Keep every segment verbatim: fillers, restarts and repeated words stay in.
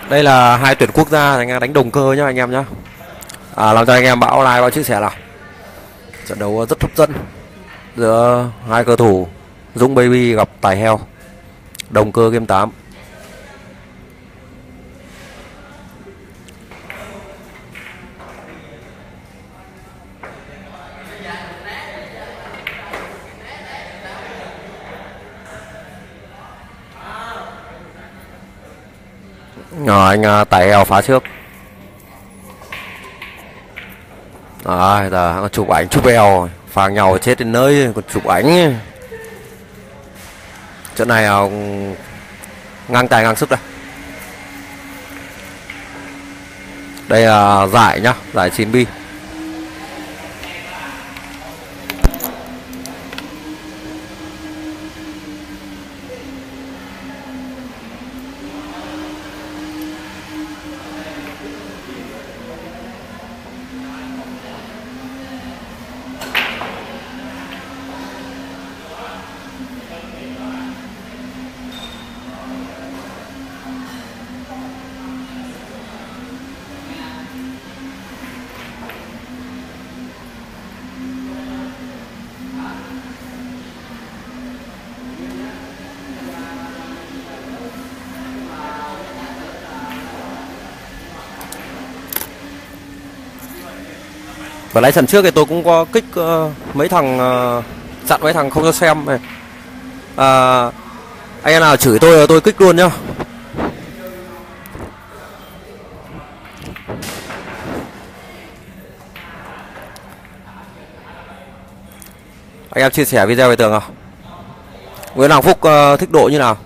Đây là hai tuyển quốc gia anh em đánh đồng cơ nhá anh em nhá. À, làm cho anh em bão like bão chia sẻ nào. Trận đấu rất hấp dẫn giữa hai cầu thủ Dũng Baby gặp Tài Heo, đồng cơ game tám. Rồi anh Tài Heo phá trước. À, giờ chụp ảnh chụp eo phang nhau chết đến nơi còn chụp ảnh. Trận này ngang tài ngang sức đây. Đây là giải nhá, giải chín bi. Và lấy trận trước thì tôi cũng có kích uh, mấy thằng uh, chặn mấy thằng không cho xem này. Uh, anh em nào chửi tôi tôi kích luôn nhá. Anh em chia sẻ video về tường nào. Nguyễn Hoàng Phúc uh, thích độ như nào?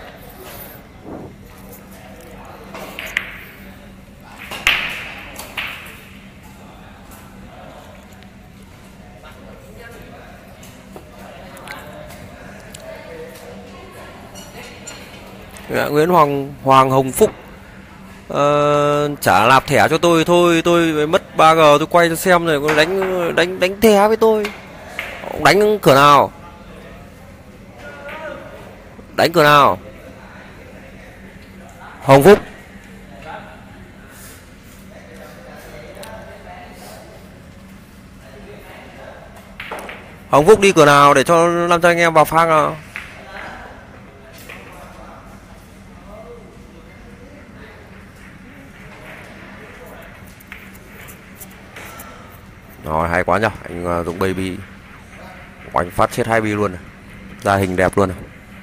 Nguyễn Hoàng Hoàng Hồng Phúc uh, chả nạp thẻ cho tôi thôi, tôi mất ba G tôi quay cho xem rồi có đánh đánh đánh thẻ với tôi. Đánh cửa nào? Đánh cửa nào? Hồng Phúc. Hồng Phúc đi cửa nào để cho làm cho anh em vào phang nào. Rồi hay quá nhá, anh Dũng Baby oanh phát chết hai bi luôn này. Ra hình đẹp luôn này.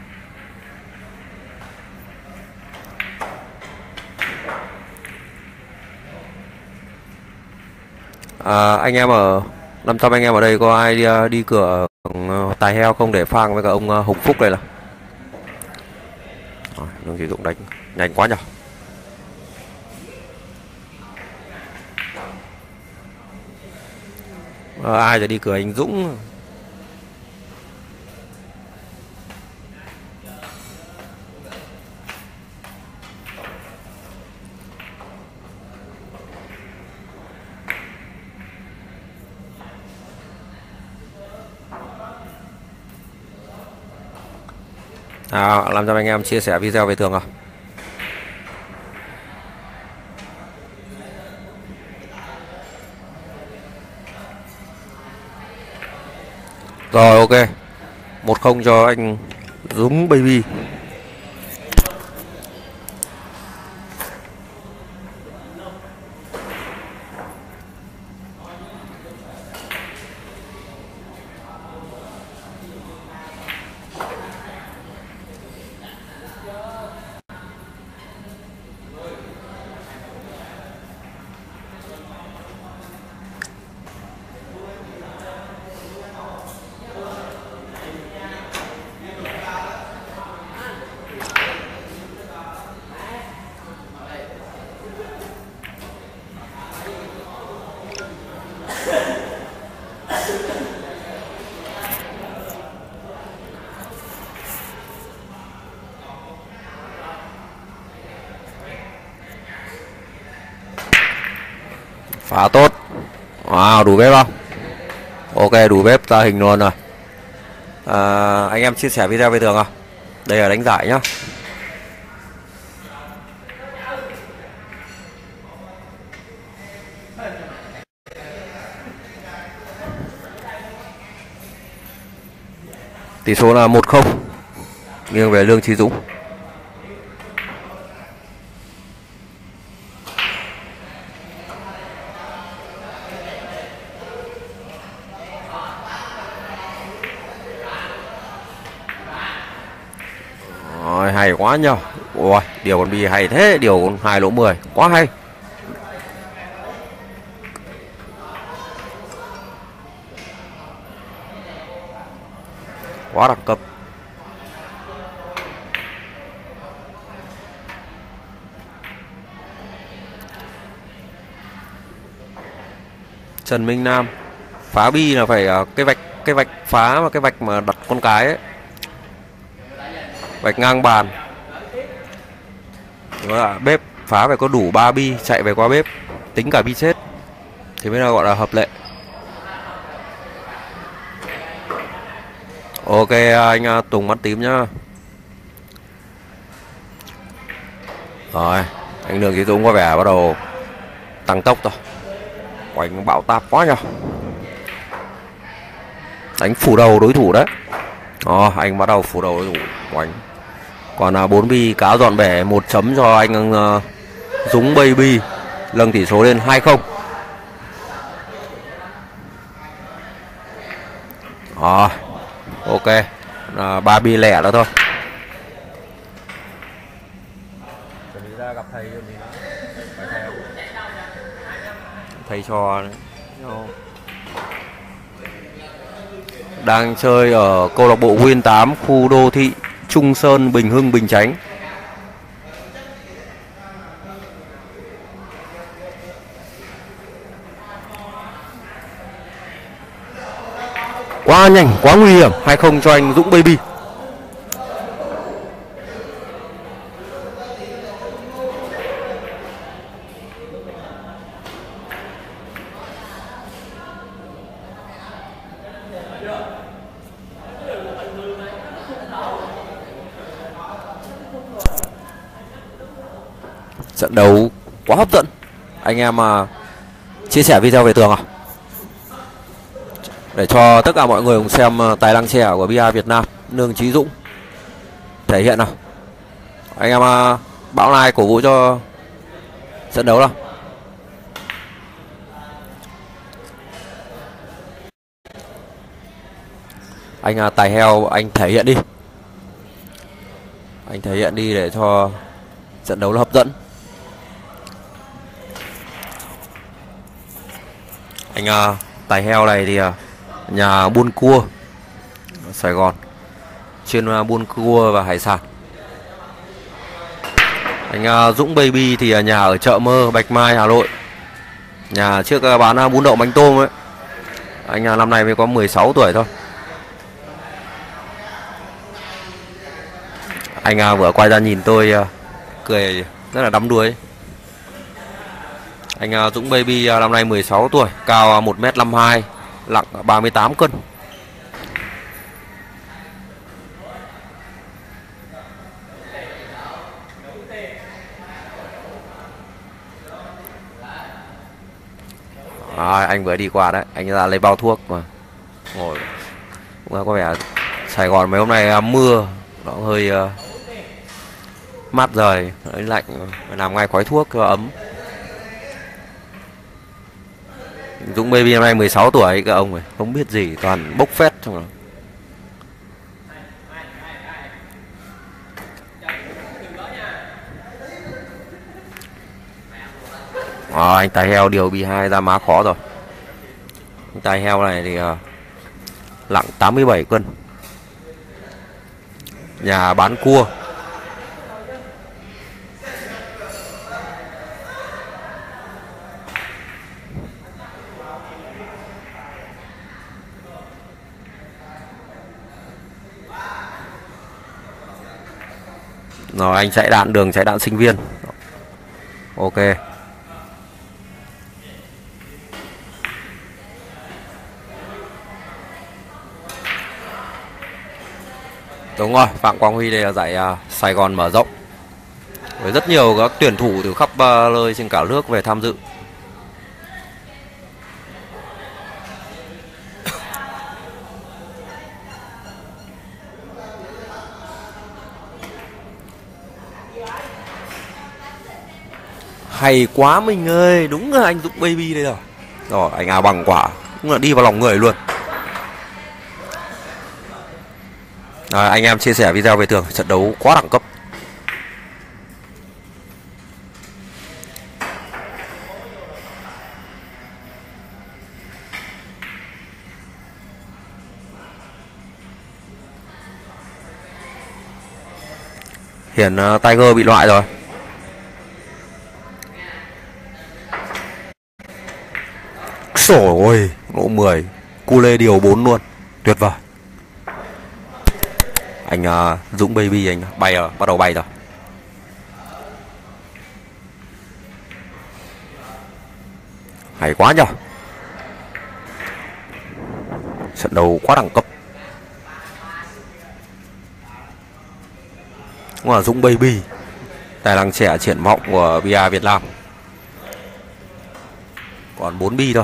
À, anh em ở năm trăm anh em ở đây có ai đi, đi cửa Tài Heo không để phang với cả ông Hồng Phúc đây là. Rồi, đồng chí Dũng đánh nhanh quá nhỉ. À, aiจะđi cửa anh Dũng. À, làm cho anh em chia sẻ video về tường à. Rồi ok. một không cho anh Dũng Baby. Phá tốt. Wow, đủ bếp không? Ok, đủ bếp ra hình luôn rồi. À, anh em chia sẻ video với tường không? Đây là đánh giải nhá. Tỷ số là một không, nghiêng về Lương Chí Dũng. Rồi, hay quá nhờ. Ôi, điều con bi hay thế, điều con hai lỗ mười quá hay. Quá đẳng cấp. Trần Minh Nam phá bi là phải cái vạch cái vạch phá mà cái vạch mà đặt con cái ấy, vạch ngang bàn. Đó là bếp phá phải có đủ ba bi chạy về qua bếp, tính cả bi chết thì mới là gọi là hợp lệ. Ok anh Tùng mắt tím nhá. Rồi anh Lương Chí Dũng có vẻ bắt đầu tăng tốc rồi, quanh bão táp quá nhờ. Đánh phủ đầu đối thủ đấy. Đó, anh bắt đầu phủ đầu đối thủ quanh. Còn là bốn bi cá dọn bể, một chấm cho anh uh, Dũng Baby, nâng tỷ số lên hai không. Đó, ok, à, ba bi lẻ đó thôi. Chuẩn bị ra gặp thầy cho mình đó. Thầy trò đấy. Đang chơi ở câu lạc bộ Win tám, khu đô thị Trung Sơn, Bình Hưng, Bình Chánh. Quá nhanh, quá nguy hiểm, hai không cho anh Dũng Baby. Trận đấu quá hấp dẫn. Anh em mà chia sẻ video về tường à, để cho tất cả mọi người cùng xem tài năng trẻ của bê a Việt Nam, Lương Chí Dũng thể hiện nào. Anh em bão like cổ vũ cho trận đấu nào. Anh Tài Heo, anh thể hiện đi. Anh thể hiện đi để cho trận đấu là hấp dẫn. Anh uh, Tài Heo này thì uh, nhà buôn cua Sài Gòn, chuyên uh, buôn cua và hải sản. Anh uh, Dũng Baby thì uh, nhà ở chợ Mơ, Bạch Mai, Hà Nội. Nhà trước uh, bán uh, bún đậu mắm tôm ấy. Anh uh, năm nay mới có mười sáu tuổi thôi. Anh uh, vừa quay ra nhìn tôi uh, cười rất là đắm đuối. Anh uh, Dũng Baby uh, năm nay mười sáu tuổi, cao uh, một mét năm mươi hai, nặng ba mươi tám cân. À, anh vừa đi qua đấy, anh ra lấy bao thuốc mà ngồi cũng có vẻ Sài Gòn mấy hôm nay uh, mưa nó hơi uh, mát rời, lạnh, làm ngay khói thuốc cho ấm. Dũng Baby năm nay mười sáu tuổi, cái ông này không biết gì, toàn bốc phét trong đó. À, anh Tài Heo điều bê hai ra má khó rồi. Anh Tài Heo này thì uh, nặng tám mươi bảy cân, nhà bán cua. Rồi anh chạy đạn đường, chạy đạn sinh viên. Ok. Đúng rồi, Phạm Quang Huy đây là giải uh, Sài Gòn mở rộng, với rất nhiều các tuyển thủ từ khắp uh, nơi trên cả nước về tham dự. Hay quá mình ơi, đúng là anh Dũng Baby đây rồi. Rồi anh áo bằng quả, cũng là đi vào lòng người luôn. À, anh em chia sẻ video về tường, trận đấu quá đẳng cấp. Hiển uh, Tiger bị loại rồi. Trời ơi, ngộ mười, cu lê điều bốn luôn, tuyệt vời. Anh uh, Dũng Baby anh bay rồi, bắt đầu bay rồi. Hay quá nhở. Trận đấu quá đẳng cấp. Cũng là Dũng Baby, tài năng trẻ triển vọng của bê a Việt Nam. Còn bốn bi thôi.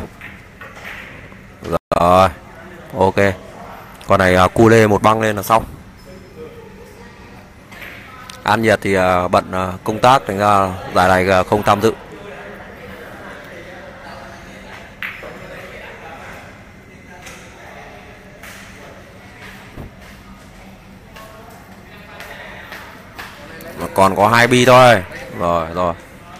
Rồi, ok. Con này uh, cu lê một băng lên là xong. An Nhiệt thì uh, bận uh, công tác, thành ra giải này uh, không tham dự. Mà còn có hai bi thôi. Rồi, rồi.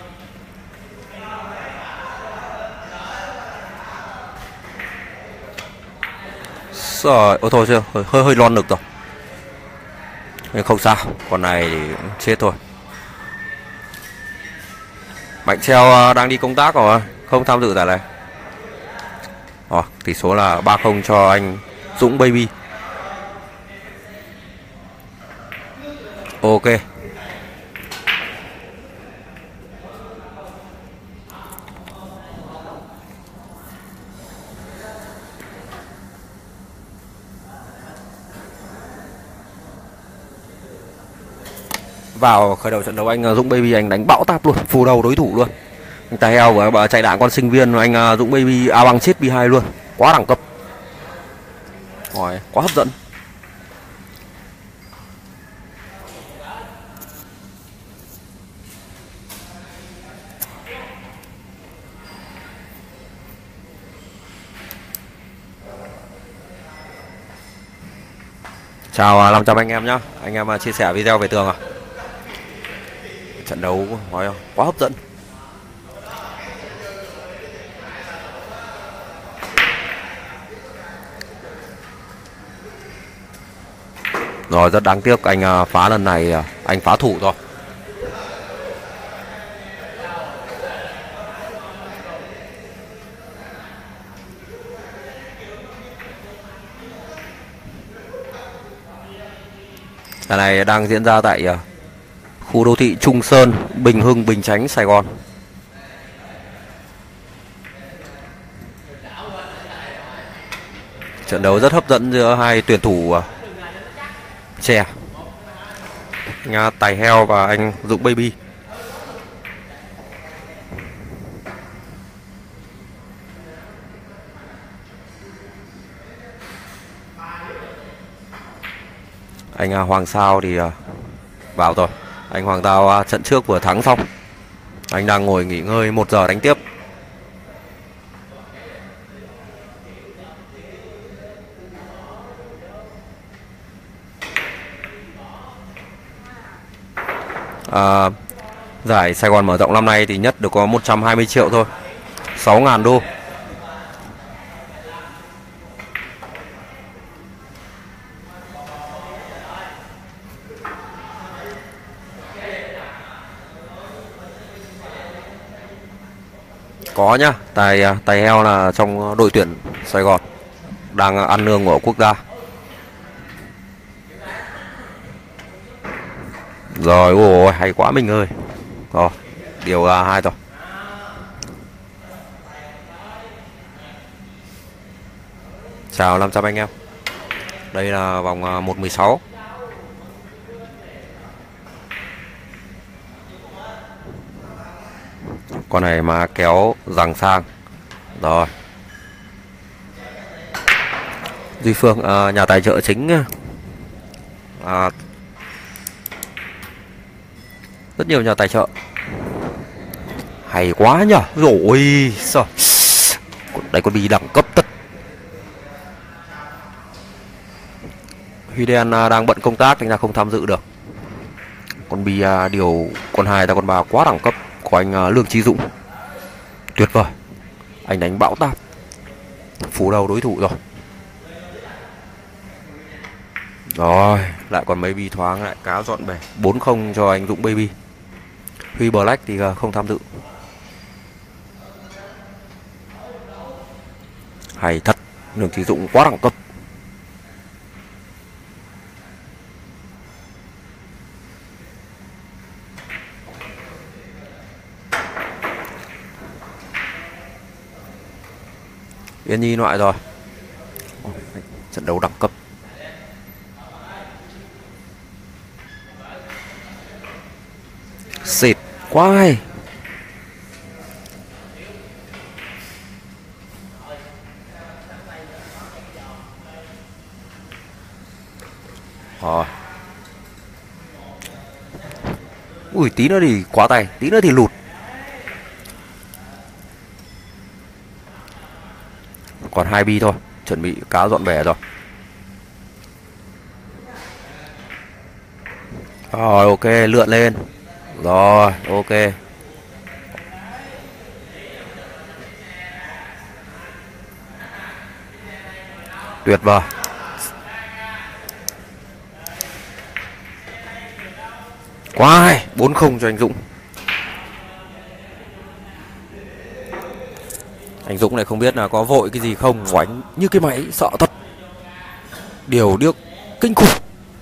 Rồi, ôi thôi chưa, hơi hơi, hơi lon được rồi. Nhưng không sao, con này thì chết thôi. Mạnh Treo đang đi công tác rồi, không tham dự giải này. Rồi, tỷ số là ba không cho anh Dũng Baby. Ok. Vào khởi đầu trận đấu anh Dũng Baby anh đánh bão táp luôn, phù đầu đối thủ luôn. Anh Tài Heo và chạy đạn con sinh viên anh Dũng Baby a băng chết bi hai luôn, quá đẳng cấp. Rồi, quá hấp dẫn. Chào năm trăm anh em nhé. Anh em chia sẻ video về tường à. Trận đấu nói không? Quá hấp dẫn. Rồi, rất đáng tiếc anh phá lần này, anh phá thủ rồi. Trận này đang diễn ra tại khu đô thị Trung Sơn, Bình Hưng, Bình Chánh, Sài Gòn. Trận đấu rất hấp dẫn giữa hai tuyển thủ trẻ, anh Tài Heo và anh Dũng Baby. Anh Hoàng Sao thì vào rồi. Anh Hoàng Sao trận trước vừa thắng xong, anh đang ngồi nghỉ ngơi, một giờ đánh tiếp. À, giải Sài Gòn mở rộng năm nay thì nhất được có một trăm hai mươi triệu thôi, sáu ngàn đô. Có nhá, Tài Tài Heo là trong đội tuyển Sài Gòn, đang ăn nương của quốc gia. Rồi, ôi hay quá mình ơi. Rồi, điều hai rồi. Chào năm trăm anh em. Đây là vòng một mười sáu. Con này mà kéo rằng sang. Rồi. Duy Phương, à, nhà tài trợ chính, à, rất nhiều nhà tài trợ. Hay quá nhở. Rồi sao đây con bi đẳng cấp tất. Huy đen đang bận công tác nên là không tham dự được. Con bi điều con hai ta con ba quá đẳng cấp của anh Lương Chí Dũng. Tuyệt vời. Anh đánh bão táp, phủ đầu đối thủ rồi. Rồi lại còn mấy bi thoáng, lại cá dọn bể. Bốn không cho anh Dũng Baby. Huy Black thì không tham dự. Hay thật, Lương Chí Dũng quá đẳng cấp. Yên Nhi loại rồi. Trận đấu đẳng cấp. Xịt quá hay. Rồi. Ui tí nữa thì quá tay, tí nữa thì lụt. Còn hai bi thôi, chuẩn bị cá dọn bể rồi. Rồi ok, lượn lên. Rồi ok. Tuyệt vời. Quá hay, bốn không cho anh Dũng. Anh Dũng này không biết là có vội cái gì không, oánh như cái máy sợ thật. Điều điếc kinh khủng.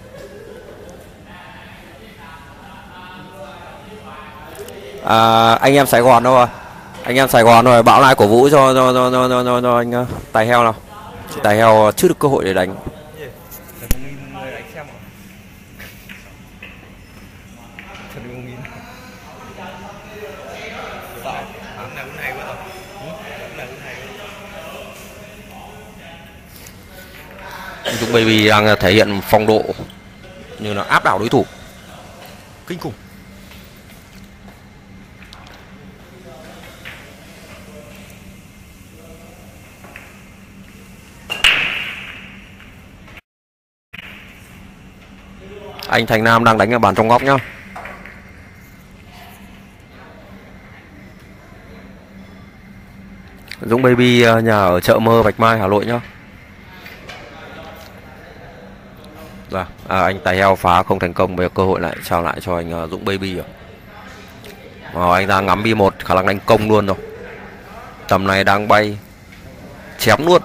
À, anh em Sài Gòn đâu rồi? Anh em Sài Gòn rồi, bão lại cổ vũ cho cho cho cho, cho, cho, cho anh uh, Tài Heo nào. Tài Heo chưa được cơ hội để đánh. Dũng Baby đang thể hiện phong độ như là áp đảo đối thủ kinh khủng. Anh Thành Nam đang đánh ở bàn trong góc nhá. Dũng Baby nhà ở chợ Mơ Bạch Mai Hà Nội nhá. Và à, anh Tài Heo phá không thành công, bây giờ cơ hội lại trao lại cho anh uh, Dũng Baby rồi. Ờ, anh đang ngắm bi một, khả năng đánh công luôn rồi. Tầm này đang bay chém luôn.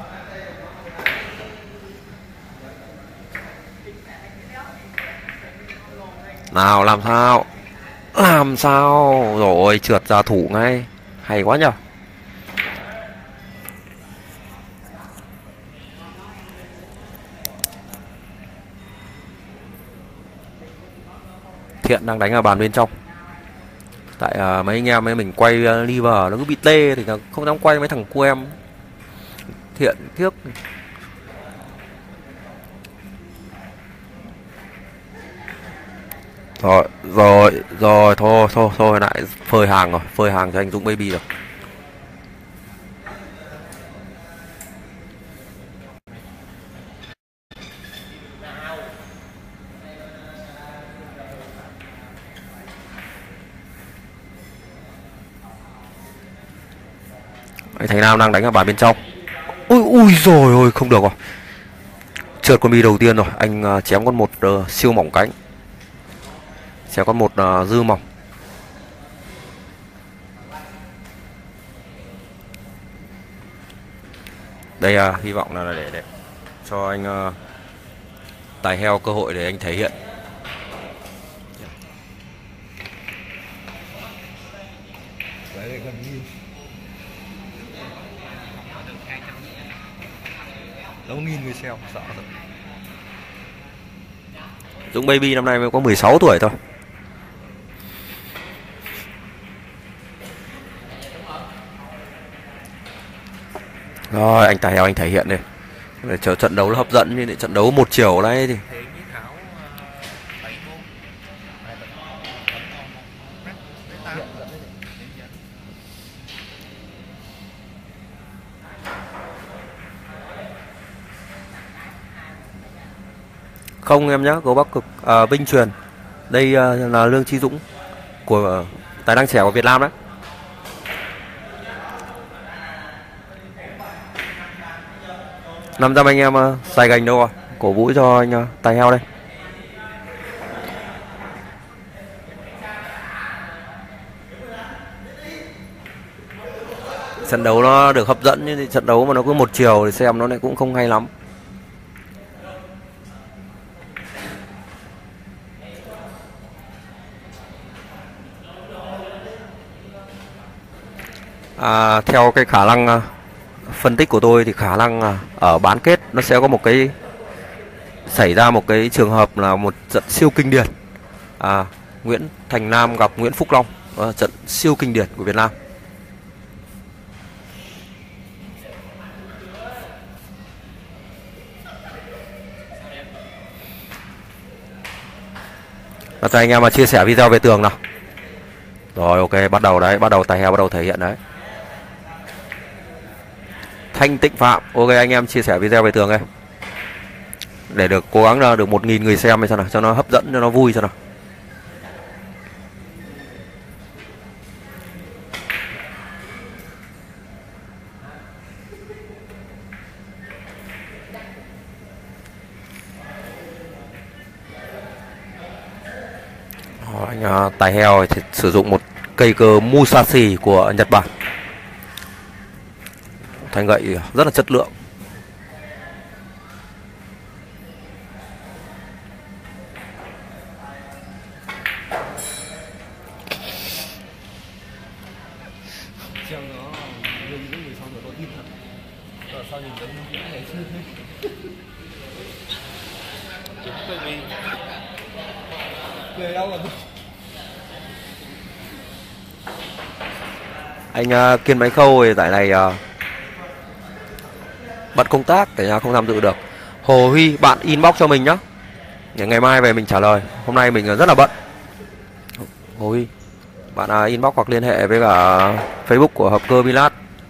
Nào làm sao? Làm sao? Rồi trượt ra thủ ngay. Hay quá nhở. Thiện đang đánh ở bàn bên trong. Tại uh, mấy anh em ấy mình quay uh, liver nó cứ bị tê thì không dám quay mấy thằng cu em. Thiện tiếc. Rồi, rồi, rồi, thôi, thôi, thôi, lại phơi hàng rồi, phơi hàng cho anh Dũng Baby rồi. Anh Thành Nam đang đánh ở bàn bên trong. Ui, ui rồi ôi, không được rồi. Trượt con bi đầu tiên rồi, anh uh, chém con một uh, siêu mỏng cánh. Sẽ có một uh, dư mỏng. Đây uh, hy vọng là để, để cho anh uh, Tài Heo cơ hội để anh thể hiện. Đâu nghìn người xem sợ thật. Dũng Baby năm nay mới có mười sáu tuổi thôi. Rồi anh Tài Heo anh thể hiện đi. Để chờ trận đấu nó hấp dẫn, như trận đấu một chiều đấy thì Không em nhé, gấu Bắc Cực à, Vinh truyền. Đây à, là Lương Chí Dũng của tài năng trẻ của Việt Nam đấy. năm trăm anh em uh, xài gành đâu rồi, cổ vũ cho anh uh, tài heo đây. Trận đấu nó được hấp dẫn, nhưng trận đấu mà nó cứ một chiều thì xem nó lại cũng không hay lắm. À, theo cái khả năng uh, phân tích của tôi thì khả năng uh, ở bán kết nó sẽ có một cái xảy ra một cái trường hợp là một trận siêu kinh điển. À, Nguyễn Thành Nam gặp Nguyễn Phúc Long, uh, trận siêu kinh điển của Việt Nam. Và cho anh em mà chia sẻ video về tường nào. Rồi ok, bắt đầu đấy, bắt đầu tài heo bắt đầu thể hiện đấy. Thanh Tịnh Phạm, ok anh em chia sẻ video về tường đây. Để được cố gắng là được một nghìn người xem cho nào, cho nó hấp dẫn, cho nó vui cho nào. Đó, anh uh, tài heo thì sử dụng một cây cờ Musashi của Nhật Bản. Thanh gậy rất là chất lượng. Anh uh, Kiên Máy Khâu thì tại này uh, bận công tác để không tham dự được. Hồ Huy, bạn inbox cho mình nhá, để ngày mai về mình trả lời. Hôm nay mình rất là bận. Hồ Huy, bạn uh, inbox hoặc liên hệ với cả Facebook của Hợp Cơ Vilat.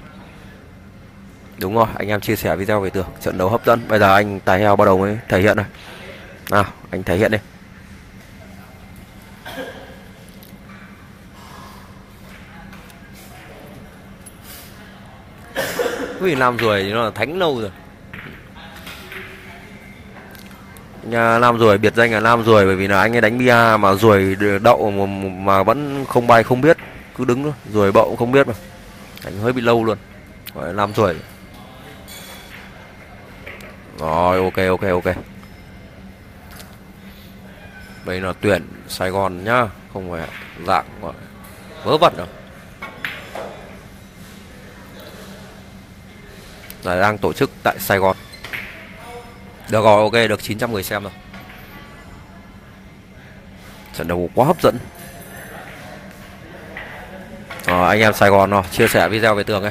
Đúng rồi, anh em chia sẻ video về tường, trận đấu hấp dẫn. Bây giờ anh tài heo bắt đầu mới thể hiện này. Nào, anh thể hiện đi. Vì làm ruồi thì nó là thánh lâu rồi. Nhà Nam ruồi biệt danh là Nam ruồi bởi vì là anh ấy đánh bia mà ruồi đậu mà, mà vẫn không bay không biết, cứ đứng thôi, ruồi bậu cũng không biết mà. Anh hơi bị lâu luôn. Gọi là Nam ruồi. Rồi ok ok ok. Đây là tuyển Sài Gòn nhá, không phải dạng gọi vớ vẩn đâu. Là đang tổ chức tại Sài Gòn. Được rồi, ok, được chín trăm người xem rồi. Trận đấu quá hấp dẫn. À, anh em Sài Gòn rồi, chia sẻ video về tường ấy.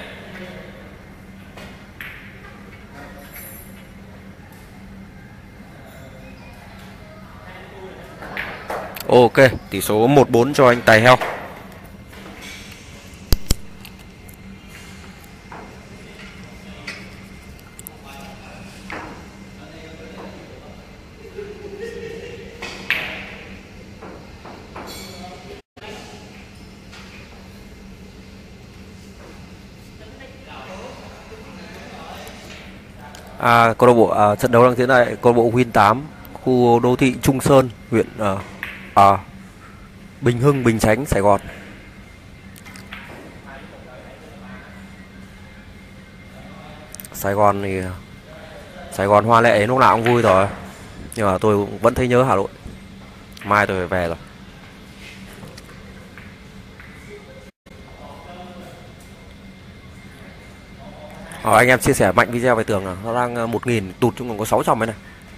Ok, tỷ số một bốn cho anh Tài Heo. À, câu lạc bộ à, trận đấu đang diễn ra câu lạc bộ Win tám, khu đô thị Trung Sơn, huyện à, à, Bình Hưng, Bình Chánh, Sài Gòn. Sài Gòn thì Sài Gòn hoa lệ lúc nào cũng vui rồi, nhưng mà tôi vẫn thấy nhớ Hà Nội. Mai tôi phải về rồi. Ờ, anh em chia sẻ mạnh video về tường nào. Nó đang một nghìn, tụt chung còn có sáu trăm ấy này.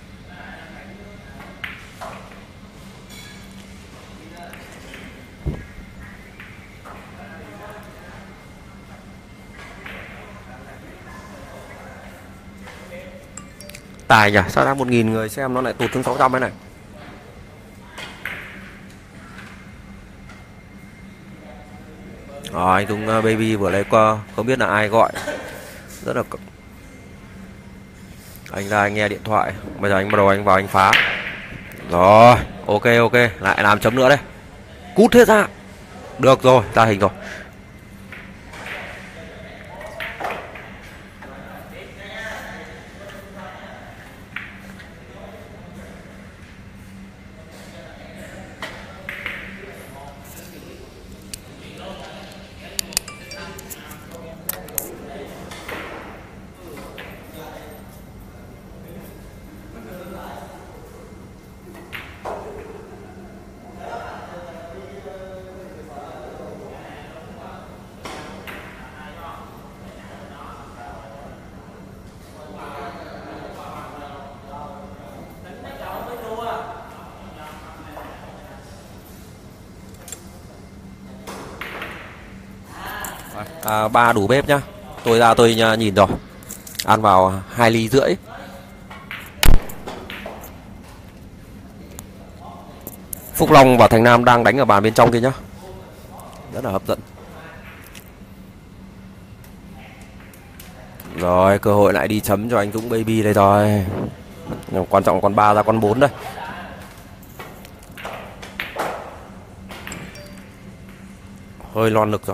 Tài nhỉ, sao đang một nghìn người xem nó lại tụt xuống sáu trăm ấy này. Rồi, anh Tùng Baby vừa lấy qua, không biết là ai gọi. Rất là Anh ra anh nghe điện thoại. Bây giờ anh bắt đầu anh vào anh phá. Rồi, ok ok, lại làm chấm nữa đây. Cút hết ra. Được rồi, ra hình rồi. À, ba đủ bếp nhá. Tôi ra tôi nhìn rồi. Ăn vào hai ly rưỡi. Phúc Long và Thành Nam đang đánh ở bàn bên trong kia nhá. Rất là hấp dẫn. Rồi, cơ hội lại đi chấm cho anh Dũng Baby đây rồi. Nhưng quan trọng con ba ra con bốn đây. Hơi lon lực rồi.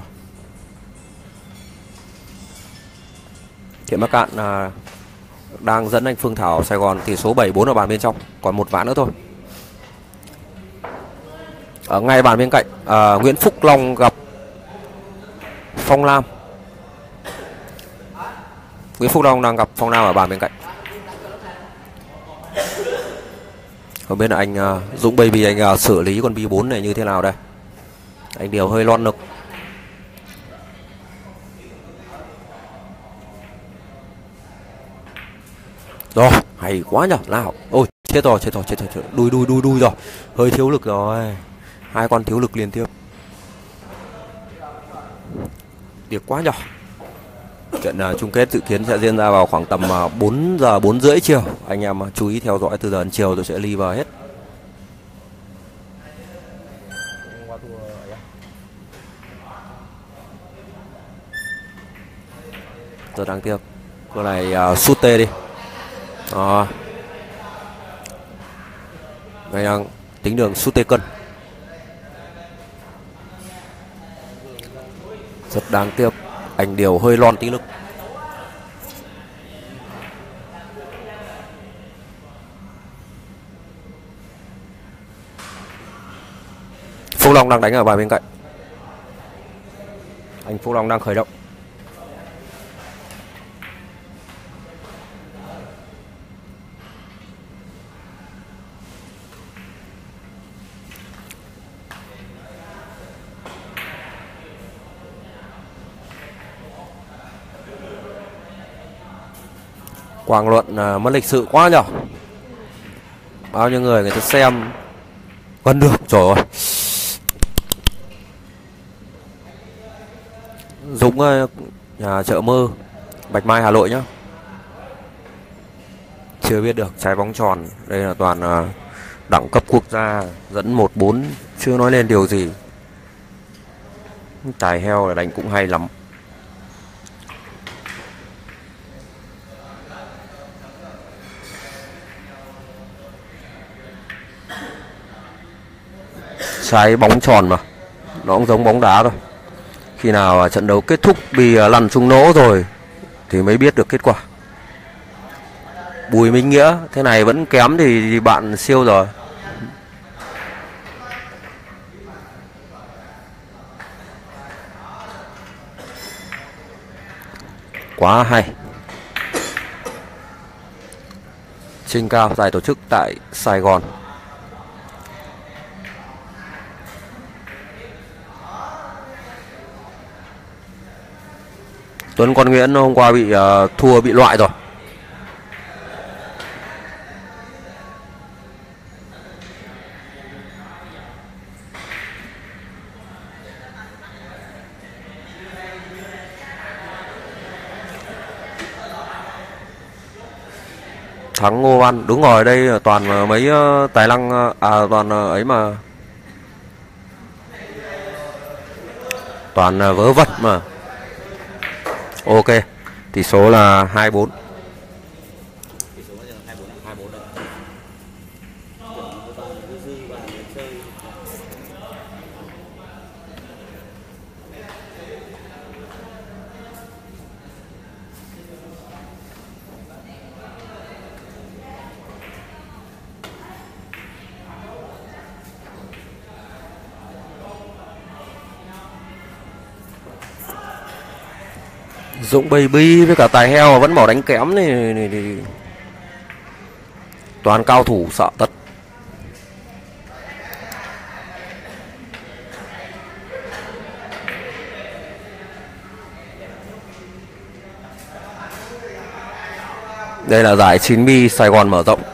Hiện Bắc Cạn à, đang dẫn anh Phương Thảo Sài Gòn tỷ số bảy bốn ở bàn bên trong. Còn một ván nữa thôi. Ở ngay bàn bên cạnh à, Nguyễn Phúc Long gặp Phong Lam. Nguyễn Phúc Long đang gặp Phong Lam ở bàn bên cạnh. Không biết là anh uh, Dũng Baby anh uh, xử lý con B bốn này như thế nào đây. Anh điều hơi lon lực. Rồi, hay quá nhở. Nào, ôi chết rồi, chết rồi, chết rồi, chết rồi. Đuôi đuôi đuôi đuôi rồi. Hơi thiếu lực rồi. Hai con thiếu lực liên tiếp. Tiếc quá nhở. Trận uh, chung kết dự kiến sẽ diễn ra vào khoảng tầm uh, bốn giờ bốn rưỡi chiều. Anh em uh, chú ý theo dõi từ giờ đến chiều tôi sẽ live hết. Rất đáng tiếc. Con này uh, sút tê đi. Đó. Đây đang tính đường sút tê cân. Rất đáng tiếc. Anh điều hơi lon tí lực. Phúc Long đang đánh ở bài bên cạnh. Anh Phúc Long đang khởi động. Quang Luận uh, mất lịch sự quá nhở. Bao nhiêu người người ta xem vẫn được. Trời ơi. Dũng uh, nhà chợ mơ Bạch Mai Hà Nội nhá. Chưa biết được trái bóng tròn. Đây là toàn uh, đẳng cấp quốc gia. Dẫn một bốn. Chưa nói lên điều gì. Tài heo là đánh cũng hay lắm. Trái bóng tròn mà. Nó cũng giống bóng đá thôi. Khi nào trận đấu kết thúc bị lăn trúng nỗ rồi thì mới biết được kết quả. Bùi Minh Nghĩa thế này vẫn kém thì bạn siêu rồi. Quá hay. Trên cao giải tổ chức tại Sài Gòn. Tuấn Quang Nguyễn hôm qua bị uh, thua bị loại rồi. Thắng Ngô Văn, đúng rồi, đây là toàn mấy uh, tài năng uh, à toàn uh, ấy mà. Toàn uh, vớ vẩn mà. Ok, tỷ số là hai bốn. hai bốn này. Dũng Baby với cả Tài Heo vẫn bỏ đánh kém này, này, này, này. Toàn cao thủ sợ tất. Đây là giải chín mi Sài Gòn mở rộng.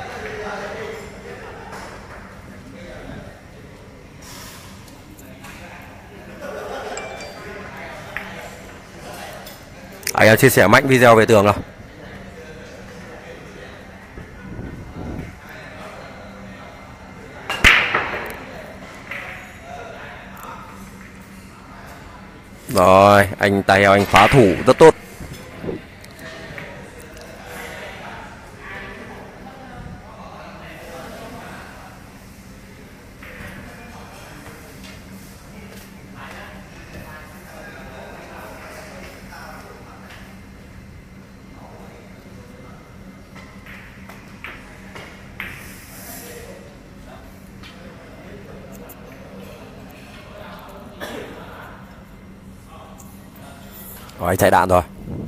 Anh em chia sẻ mạnh video về Tường nào. Rồi, anh Tài Heo anh phá thủ rất tốt. Rồi anh chạy đạn rồi.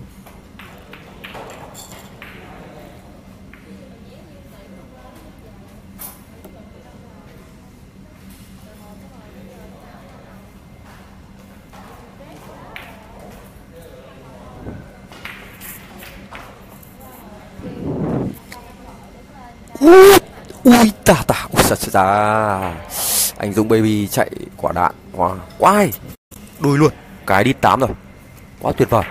Ui, ui ta ta, ui sa sa. Anh Dũng Baby chạy quả đạn quá quá hay. Đuôi luôn, cái đi tám rồi. Quá tuyệt vời.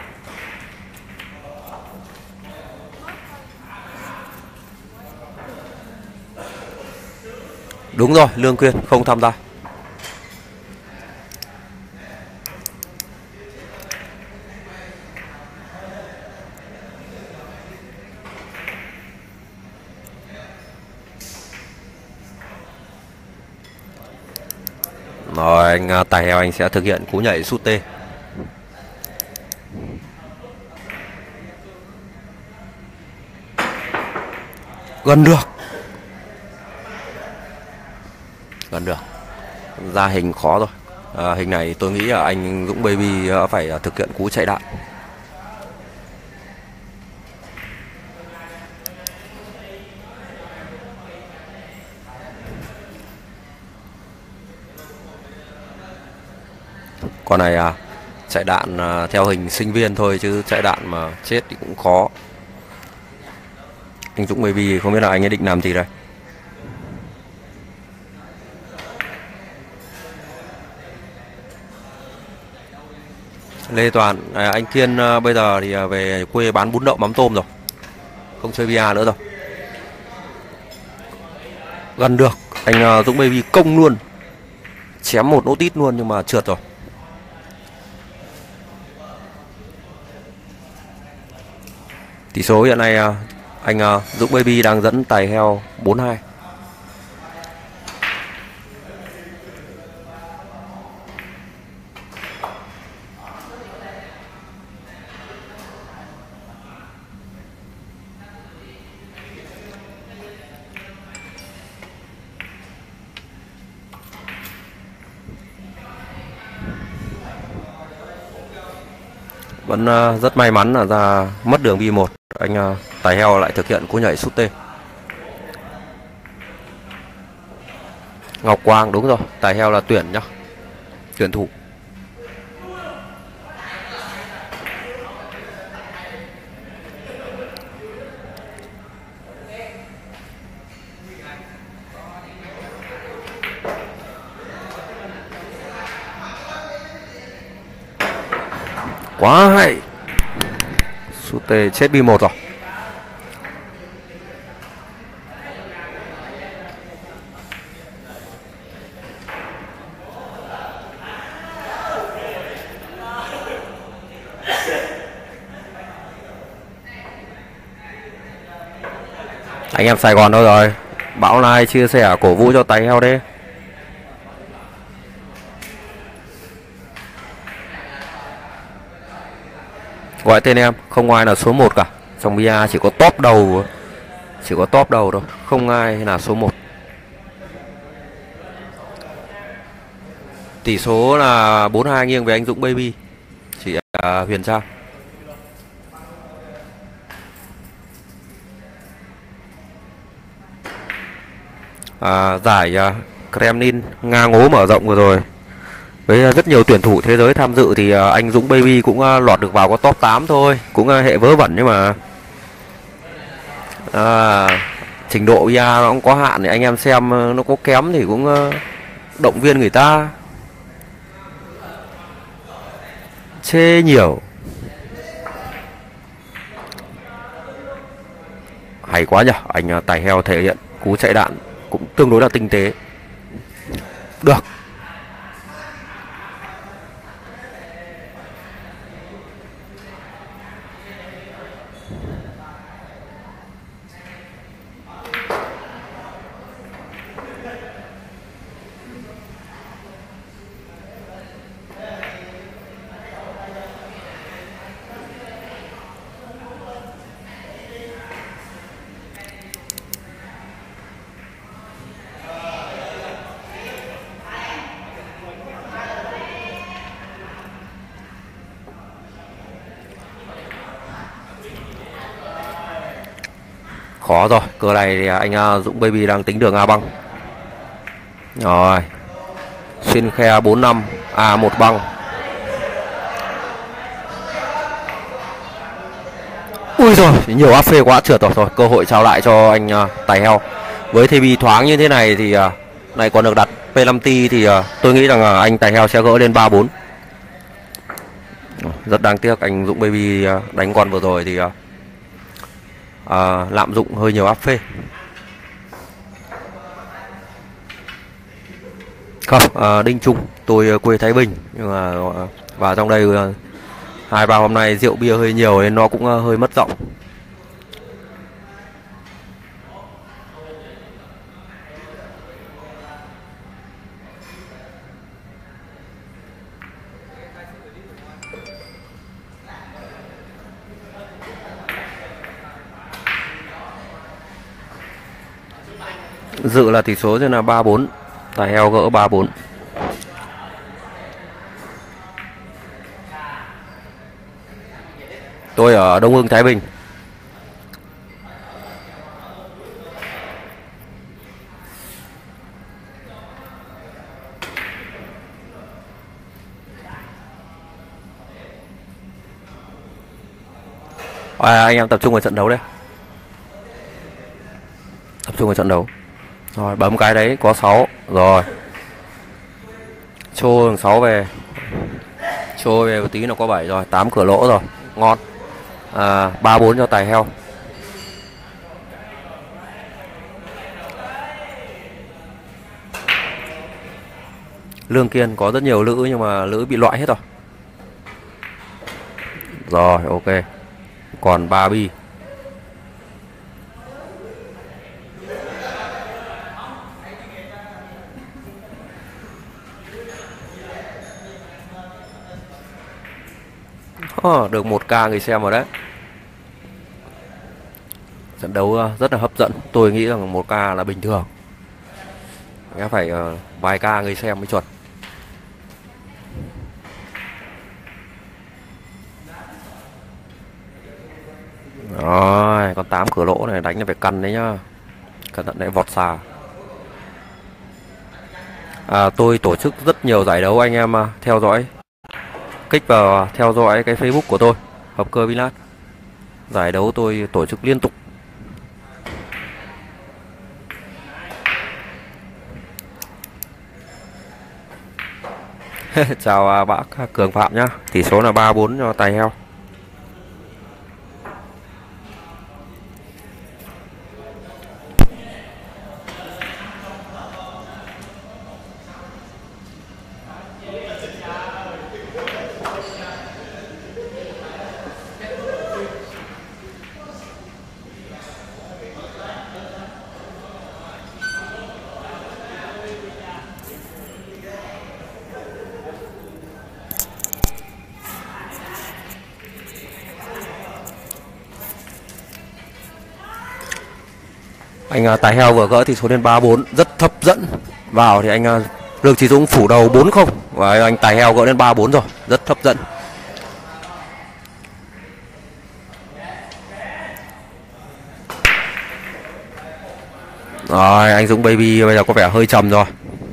Đúng rồi, Lương Quyên không tham gia. Rồi anh Tài Heo anh sẽ thực hiện cú nhảy sút tê. Gần được. Gần được. Ra hình khó rồi. À, hình này tôi nghĩ là anh Dũng Baby phải thực hiện cú chạy đạn. Con này à, chạy đạn à, theo hình sinh viên thôi, chứ chạy đạn mà chết thì cũng khó. Anh Dũng Baby không biết là anh ấy định làm gì đây. Lê Toàn, à, anh Kiên à, bây giờ thì à, về quê bán bún đậu mắm tôm rồi, không chơi bia nữa rồi. Gần được, anh à, Dũng Baby công luôn, chém một nốt tít luôn nhưng mà trượt rồi. Tỷ số hiện nay à, anh à, Dũng Baby đang dẫn Tài Heo bốn hai. Vẫn uh, rất may mắn là ra mất đường bi một. Anh uh, Tài Heo lại thực hiện cú nhảy sút tê. Ngọc Quang, đúng rồi, Tài Heo là tuyển nhá, tuyển thủ. Quá hay. Sút tê chết bi một rồi. Anh em Sài Gòn đâu rồi? Bão like chia sẻ cổ vũ cho Tài Heo đi. Gọi tên em, không ai là số một cả. Trong bia chỉ có top đầu, chỉ có top đầu thôi, không ai là số một. Tỷ số là bốn hai nghiêng về anh Dũng Baby. Chị à, Huyền Trang. À, giải à, Kremlin Nga ngố mở rộng vừa rồi với rất nhiều tuyển thủ thế giới tham dự thì à, anh Dũng Baby cũng à, lọt được vào có top tám thôi, cũng à, hệ vớ vẩn nhưng mà à, trình độ bia nó cũng có hạn, thì anh em xem nó có kém thì cũng à, động viên người ta. Chê nhiều. Hay quá nhỉ, anh Tài Heo thể hiện cú chạy đạn cũng tương đối là tinh tế. Được. Khó rồi, cờ này thì anh Dũng Baby đang tính đường A băng. Rồi. Xuyên khe bốn năm, A một băng. Ui rồi, nhiều áp phê quá, trượt rồi. Rồi, cơ hội trao lại cho anh Tài Heo. Với thế bi thoáng như thế này thì này còn được đặt penalty thì tôi nghĩ rằng anh Tài Heo sẽ gỡ lên ba bốn. Rất đáng tiếc anh Dũng Baby đánh con vừa rồi thì À, lạm dụng hơi nhiều áp phê. Không, à, Đinh Trung, tôi quê Thái Bình nhưng mà vào trong đây hai ba hôm nay rượu bia hơi nhiều nên nó cũng hơi mất giọng. Dự là tỷ số là ba bốn. Tài Heo gỡ ba bốn. Tôi ở Đông Hưng, Thái Bình. À, anh em tập trung vào trận đấu đấy. Tập trung vào trận đấu. Rồi bấm cái đấy có sáu. Rồi Chô sáu về. Chô về một tí nó có bảy rồi. Tám cửa lỗ rồi. Ngon. à, ba bốn cho Tài Heo. Lương Kiên có rất nhiều lữ nhưng mà lữ bị loại hết rồi. Rồi ok. Còn ba bi. Oh, được một k người xem rồi đấy. Trận đấu rất là hấp dẫn. Tôi nghĩ rằng một k là bình thường. Nghe phải uh, vài k người xem mới chuẩn. Rồi, con tám cửa lỗ này đánh là phải căn đấy nhá. Cẩn thận đấy, vọt xà. À, tôi tổ chức rất nhiều giải đấu, anh em uh, theo dõi. Kích vào theo dõi cái Facebook của tôi, Hợp Cơ Billard. Giải đấu tôi tổ chức liên tục. Chào bác Cường Phạm nhá. Tỷ số là ba bốn cho Tài Heo. Anh uh, tài heo vừa gỡ thì số lên ba bốn, rất hấp dẫn. Vào thì anh uh, Lương Chí Dũng phủ đầu bốn không và anh tài heo gỡ lên ba bốn rồi, rất hấp dẫn. Rồi anh Dũng Baby bây giờ có vẻ hơi trầm rồi.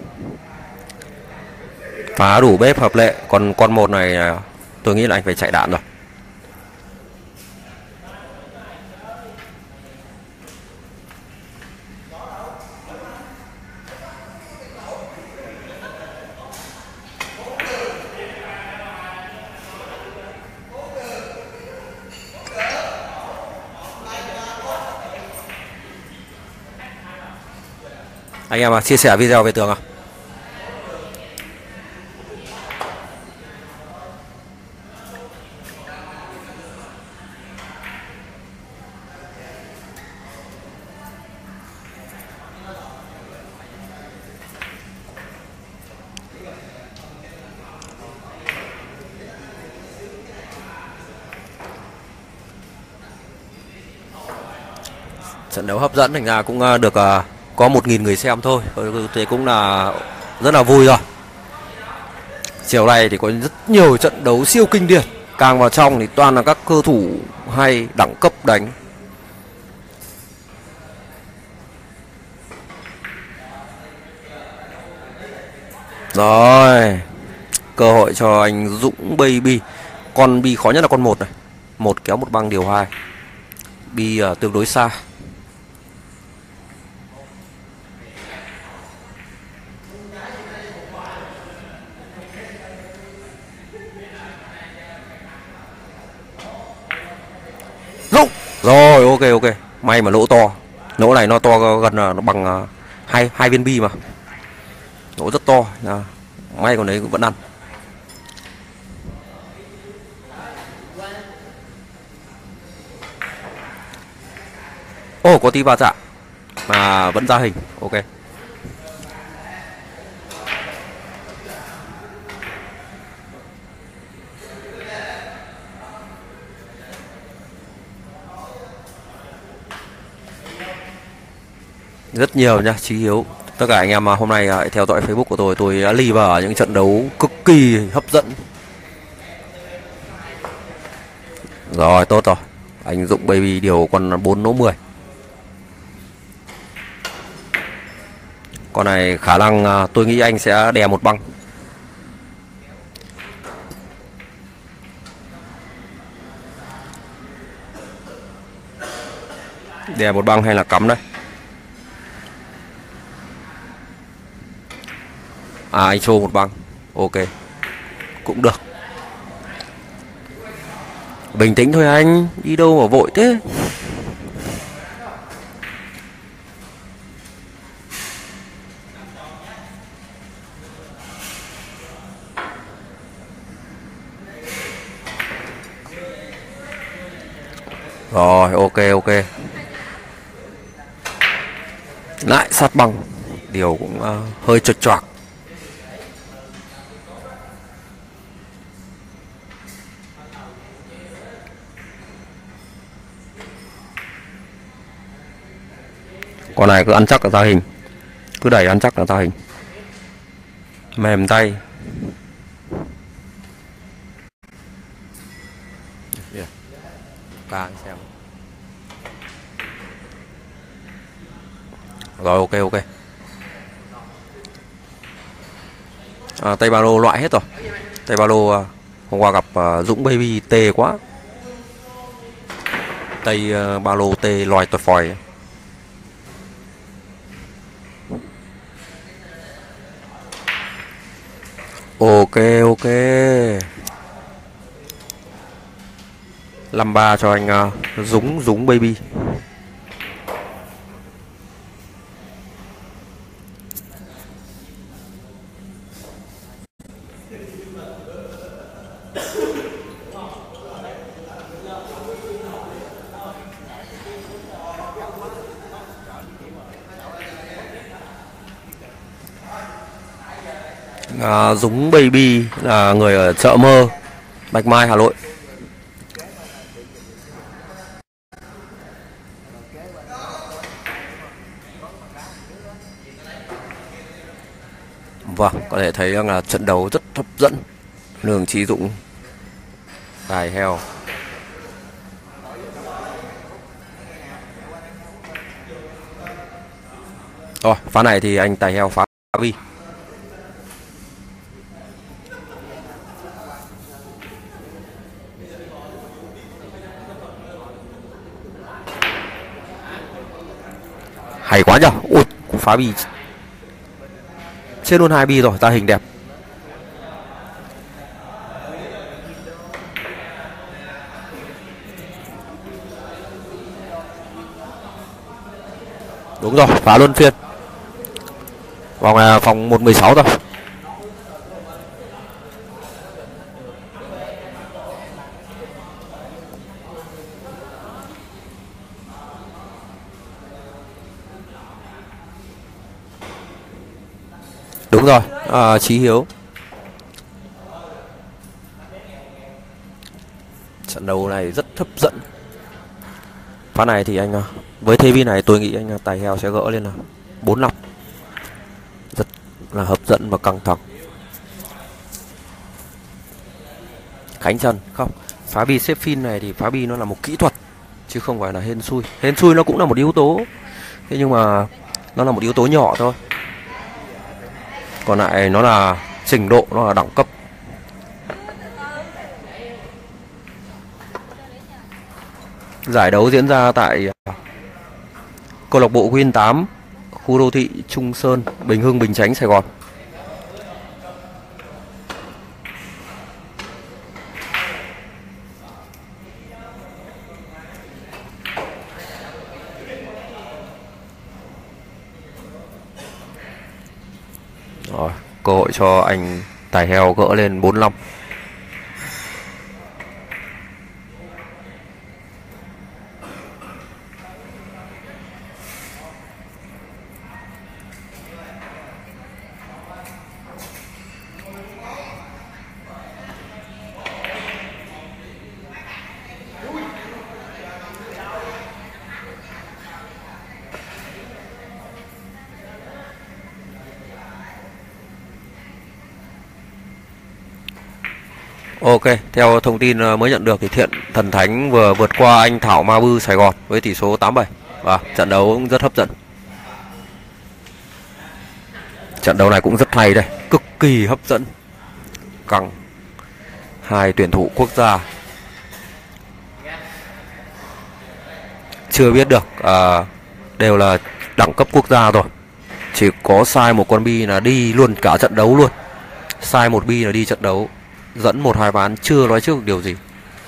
Phá đủ bếp hợp lệ. Còn con một này tôi nghĩ là anh phải chạy đạn rồi. Anh em à, chia sẻ video về tường à? Trận đấu hấp dẫn, thành ra cũng được uh, có một nghìn người xem thôi, thế cũng là rất là vui rồi. Chiều nay thì có rất nhiều trận đấu siêu kinh điển, càng vào trong thì toàn là các cơ thủ hay đẳng cấp đánh. Rồi, cơ hội cho anh Dũng Baby. Con bi khó nhất là con một này, một kéo một băng điều hai, bi uh, tương đối xa. Dũng rồi, ok ok, may mà lỗ to, lỗ này nó to gần là nó bằng uh, hai hai viên bi mà, lỗ rất to, à, may còn đấy cũng vẫn ăn. Ồ oh, có tí va chạm mà vẫn ra hình, ok. Rất nhiều nha Chí Hiếu. Tất cả anh em mà hôm nay theo dõi Facebook của tôi, tôi đã live vào những trận đấu cực kỳ hấp dẫn. Rồi tốt rồi, anh Dũng Baby điều con bốn nỗ mười. Con này khả năng tôi nghĩ anh sẽ đè một băng. Đè một băng hay là cắm đây? À anh show một băng, ok, cũng được. Bình tĩnh thôi anh, đi đâu mà vội thế. Rồi ok ok, lại sát băng, điều cũng uh, hơi chật choạc. Con này cứ ăn chắc là ra hình, cứ đẩy ăn chắc là ra hình, mềm tay. Yeah. Càng xem. Rồi ok ok. À, tay ba lô loại hết rồi. Tay ba lô uh, hôm qua gặp uh, Dũng Baby tê quá. Tay uh, ba lô tê loài tỏi phòi. Ok ok. năm ba cho anh uh, Dũng Dũng Baby. À, Dũng Baby là người ở chợ Mơ, Bạch Mai, Hà Nội. Vâng, có thể thấy rằng là trận đấu rất hấp dẫn. Lương Chí Dũng, Tài Heo. Rồi, pha này thì anh Tài Heo phá bi. Hay quá nhở. Ui, phá bi chết luôn hai bi rồi, ra hình đẹp. Đúng rồi, phá luân phiên. Vòng là vòng một mười sáu rồi. Đúng rồi, à, Chí Hiếu. Trận đấu này rất hấp dẫn. Pha này thì anh với thế vi này tôi nghĩ anh Tài Heo sẽ gỡ lên là bốn năm. Rất là hấp dẫn và căng thẳng. Cánh chân không. Phá bi xếp phin này thì phá bi nó là một kỹ thuật chứ không phải là hên xui. Hên xui nó cũng là một yếu tố. Thế nhưng mà nó là một yếu tố nhỏ thôi. Còn lại nó là trình độ, nó là đẳng cấp. Giải đấu diễn ra tại câu lạc bộ Win tám, khu đô thị Trung Sơn, Bình Hưng, Bình Chánh, Sài Gòn. Rồi, cơ hội cho anh Tài Heo gỡ lên bốn năm. Ok, theo thông tin mới nhận được thì Thiện Thần Thánh vừa vượt qua anh Thảo Ma Bư Sài Gòn với tỷ số tám bảy. Và trận đấu cũng rất hấp dẫn. Trận đấu này cũng rất hay đây, cực kỳ hấp dẫn. Căng. Hai tuyển thủ quốc gia. Chưa biết được, à, đều là đẳng cấp quốc gia rồi. Chỉ có sai một con bi là đi luôn cả trận đấu luôn. Sai một bi là đi trận đấu. Dẫn một hai ván chưa nói trước được điều gì.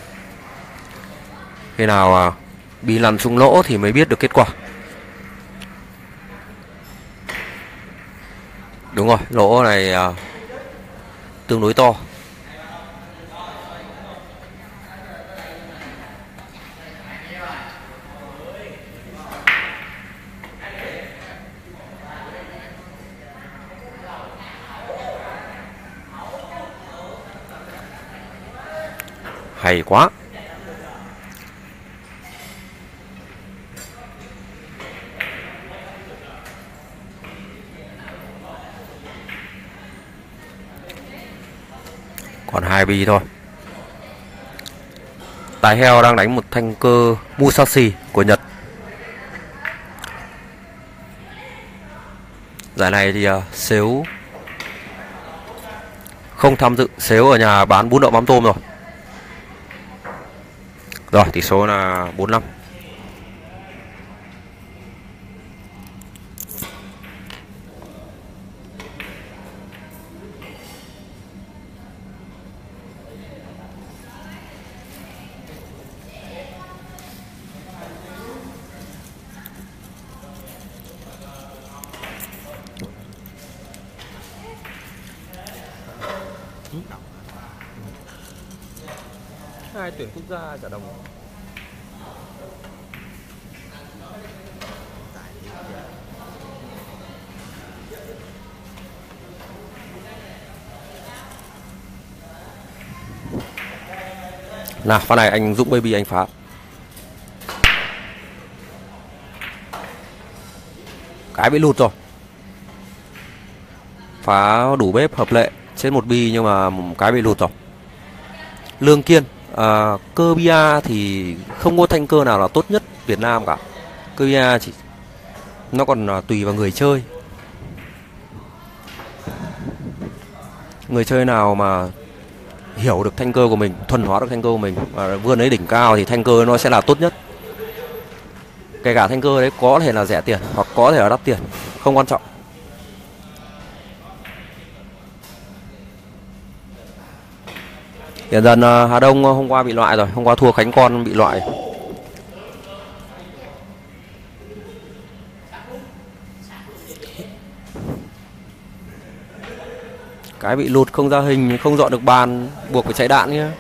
Khi nào à, bi lăn xuống lỗ thì mới biết được kết quả. Đúng rồi, lỗ này à, tương đối to. Hay quá. Còn hai bi thôi. Tài Heo đang đánh một thanh cơ Musashi của Nhật. Giải này thì uh, Sếu không tham dự. Sếu ở nhà bán bún đậu mắm tôm rồi. Rồi, tỷ số là bốn năm. Hai tuyển quốc gia trả đồng. Nào, pha này anh Dũng Baby anh phá. Cái bị lụt rồi. phá đủ bếp hợp lệ, chết một bi nhưng mà một cái bị lụt rồi. Lương Kiên, à, cơ bia thì không có thanh cơ nào là tốt nhất Việt Nam cả. Cơ bia chỉ nó còn à, tùy vào người chơi. Người chơi nào mà hiểu được thanh cơ của mình, thuần hóa được thanh cơ của mình và vươn đến đỉnh cao thì thanh cơ nó sẽ là tốt nhất. Kể cả thanh cơ đấy có thể là rẻ tiền hoặc có thể là đắt tiền, không quan trọng. Hiện dần Hà Đông hôm qua bị loại rồi, hôm qua thua Khánh Con bị loại. Cái bị lụt không ra hình, không dọn được bàn, buộc phải chạy đạn nhá.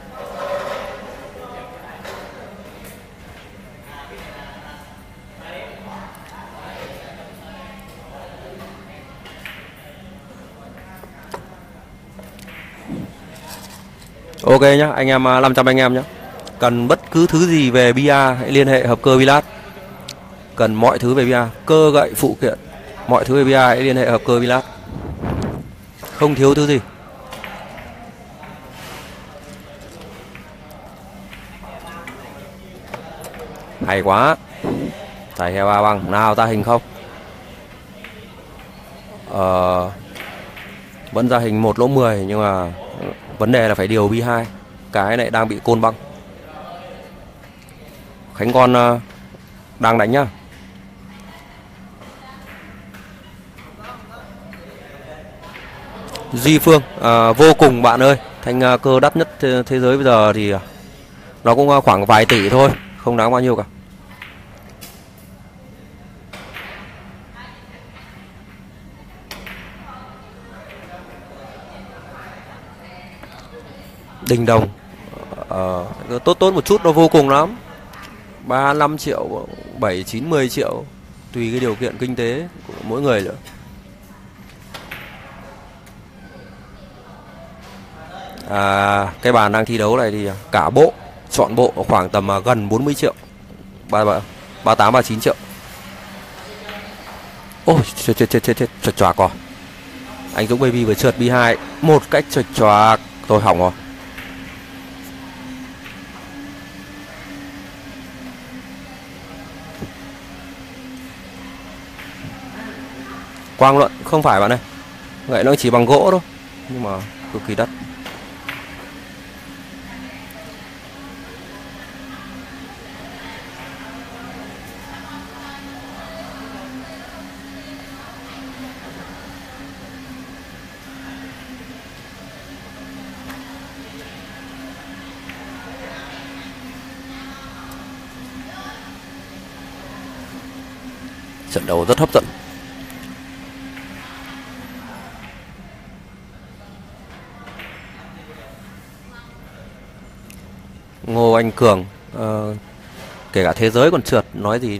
Ok nhá, anh em năm trăm anh em nhá. Cần bất cứ thứ gì về bia hãy liên hệ hợp cơ Vilat. Cần mọi thứ về bia, cơ gậy phụ kiện, mọi thứ về bia hãy liên hệ hợp cơ Vilat. Không thiếu thứ gì. Hay quá. Tài heo ba băng, nào ra hình không? Ờ, vẫn ra hình một lỗ mười nhưng mà vấn đề là phải điều bi hai. Cái này đang bị côn băng. Khánh Con uh, đang đánh nhá. Duy Phương uh, vô cùng bạn ơi. Thanh uh, cơ đắt nhất thế, thế giới bây giờ thì uh, nó cũng uh, khoảng vài tỷ thôi, không đáng bao nhiêu cả. Đình Đồng uh, tốt tốt một chút, nó vô cùng lắm. Ba mươi lăm triệu, bảy, chín, mười triệu, tùy cái điều kiện kinh tế của mỗi người nữa. À, cái bàn đang thi đấu này thì cả bộ, chọn bộ khoảng tầm gần bốn mươi triệu, ba mươi tám, ba mươi chín triệu. Ôi chết chết chết chết chết, chật choạc rồi. Anh Dũng Baby vừa trượt bi hai một cách chật choạc, tôi hỏng rồi. Quang Luận không phải bạn ơi, gậy nó chỉ bằng gỗ thôi nhưng mà cực kỳ đắt. Trận đấu rất hấp dẫn. Ngô Anh Cường, uh, kể cả thế giới còn trượt, nói gì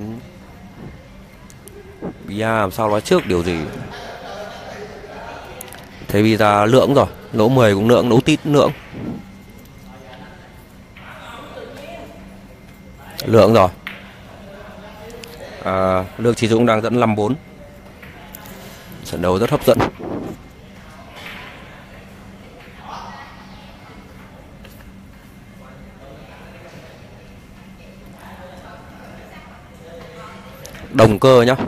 bia làm sao nói trước điều gì. Thế vì ra lưỡng rồi, lỗ mười cũng lưỡng, lỗ tít lưỡng. Lưỡng rồi. À, Lương Chí Dũng đang dẫn năm bốn. Trận đấu rất hấp dẫn. Đồng cơ nhá.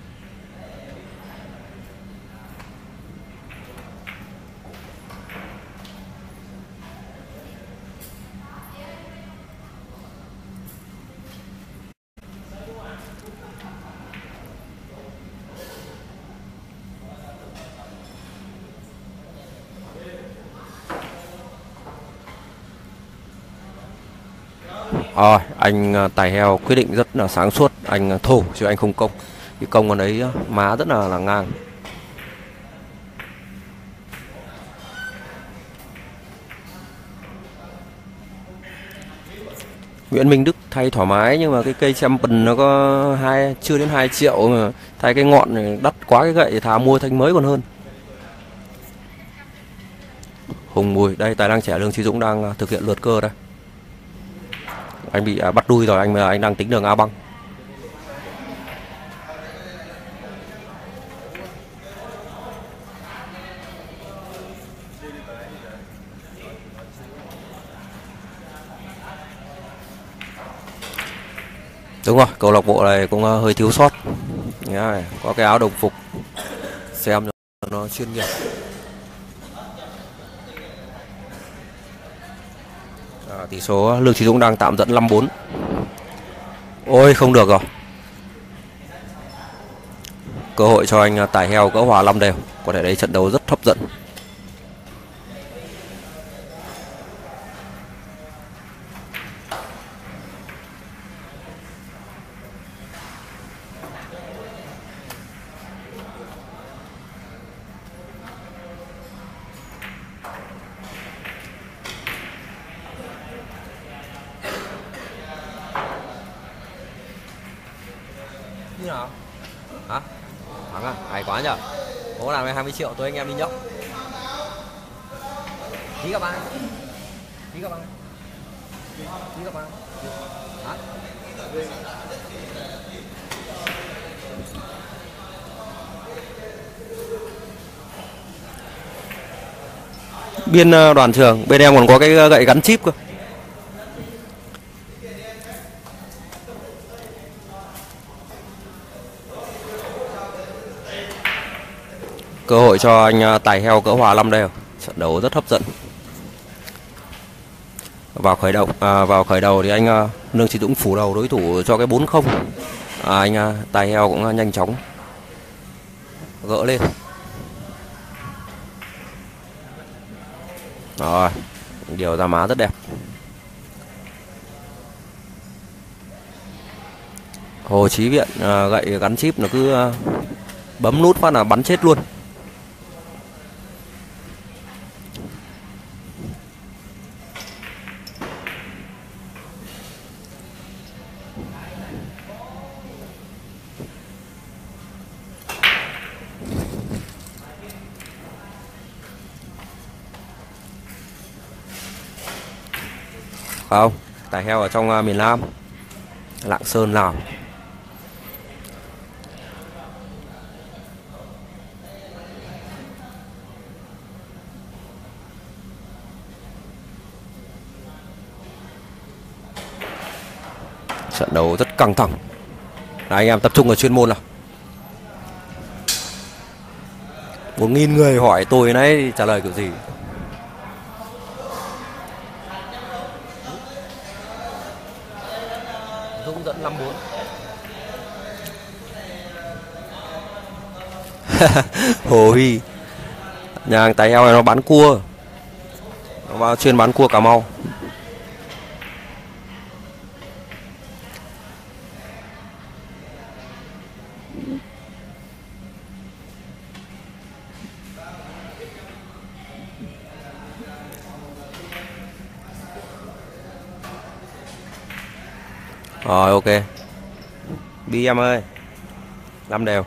Rồi, anh Tài Heo quyết định rất là sáng suốt, anh thổ chứ anh không công. Cái công con ấy má rất là là ngang. Nguyễn Minh Đức thay thoải mái nhưng mà cái cây Champion nó có hai chưa đến hai triệu mà thay cái ngọn này đắt quá, cái gậy thà mua thanh mới còn hơn. Hùng Mùi, đây tài năng trẻ Lương Chí Dũng đang thực hiện lượt cơ đây. Anh bị à, bắt đuôi rồi, anh anh đang tính đường A băng. Đúng rồi, câu lạc bộ này cũng ờ, hơi thiếu sót. Đấy, có cái áo đồng phục xem cho nó chuyên nghiệp. À, tỷ số Lương Chí Dũng đang tạm dẫn năm bốn. Ôi không được rồi. Cơ hội cho anh Tài Heo gỡ hòa năm đều. Có thể đây trận đấu rất hấp dẫn. Như nào? Hả? Thắng à? Hay quá nhở? Bố làm hai mươi triệu tôi anh em đi nhậu. Ký các bạn. Ký các bạn. Ký các bạn. Hả? Biên ờ, đoàn trưởng, bên em còn có cái gậy gắn chip cơ. Cơ hội cho anh ờ, Tài Heo cỡ hòa năm đều. Trận đấu rất hấp dẫn. Vào khởi động à, vào khởi đầu thì anh uh, Lương Chí Dũng phủ đầu đối thủ cho cái bốn không. À, anh uh, Tài Heo cũng uh, nhanh chóng gỡ lên. Rồi, điều ra má rất đẹp. Hồ Chí Viện uh, gậy gắn chip nó cứ uh, bấm nút phát là bắn chết luôn. Không, Tài Heo ở trong uh, miền Nam, Lạng Sơn, Lào. Trận đấu rất căng thẳng. Đấy, anh em tập trung vào chuyên môn nào. Một nghìn người hỏi tôi nãy trả lời kiểu gì? Dũng dẫn năm bốn. Hồ Huy, nhà hàng Tài Heo này nó bán cua, nó vào chuyên bán cua Cà Mau. Rồi ok. Bi em ơi. Năm đều.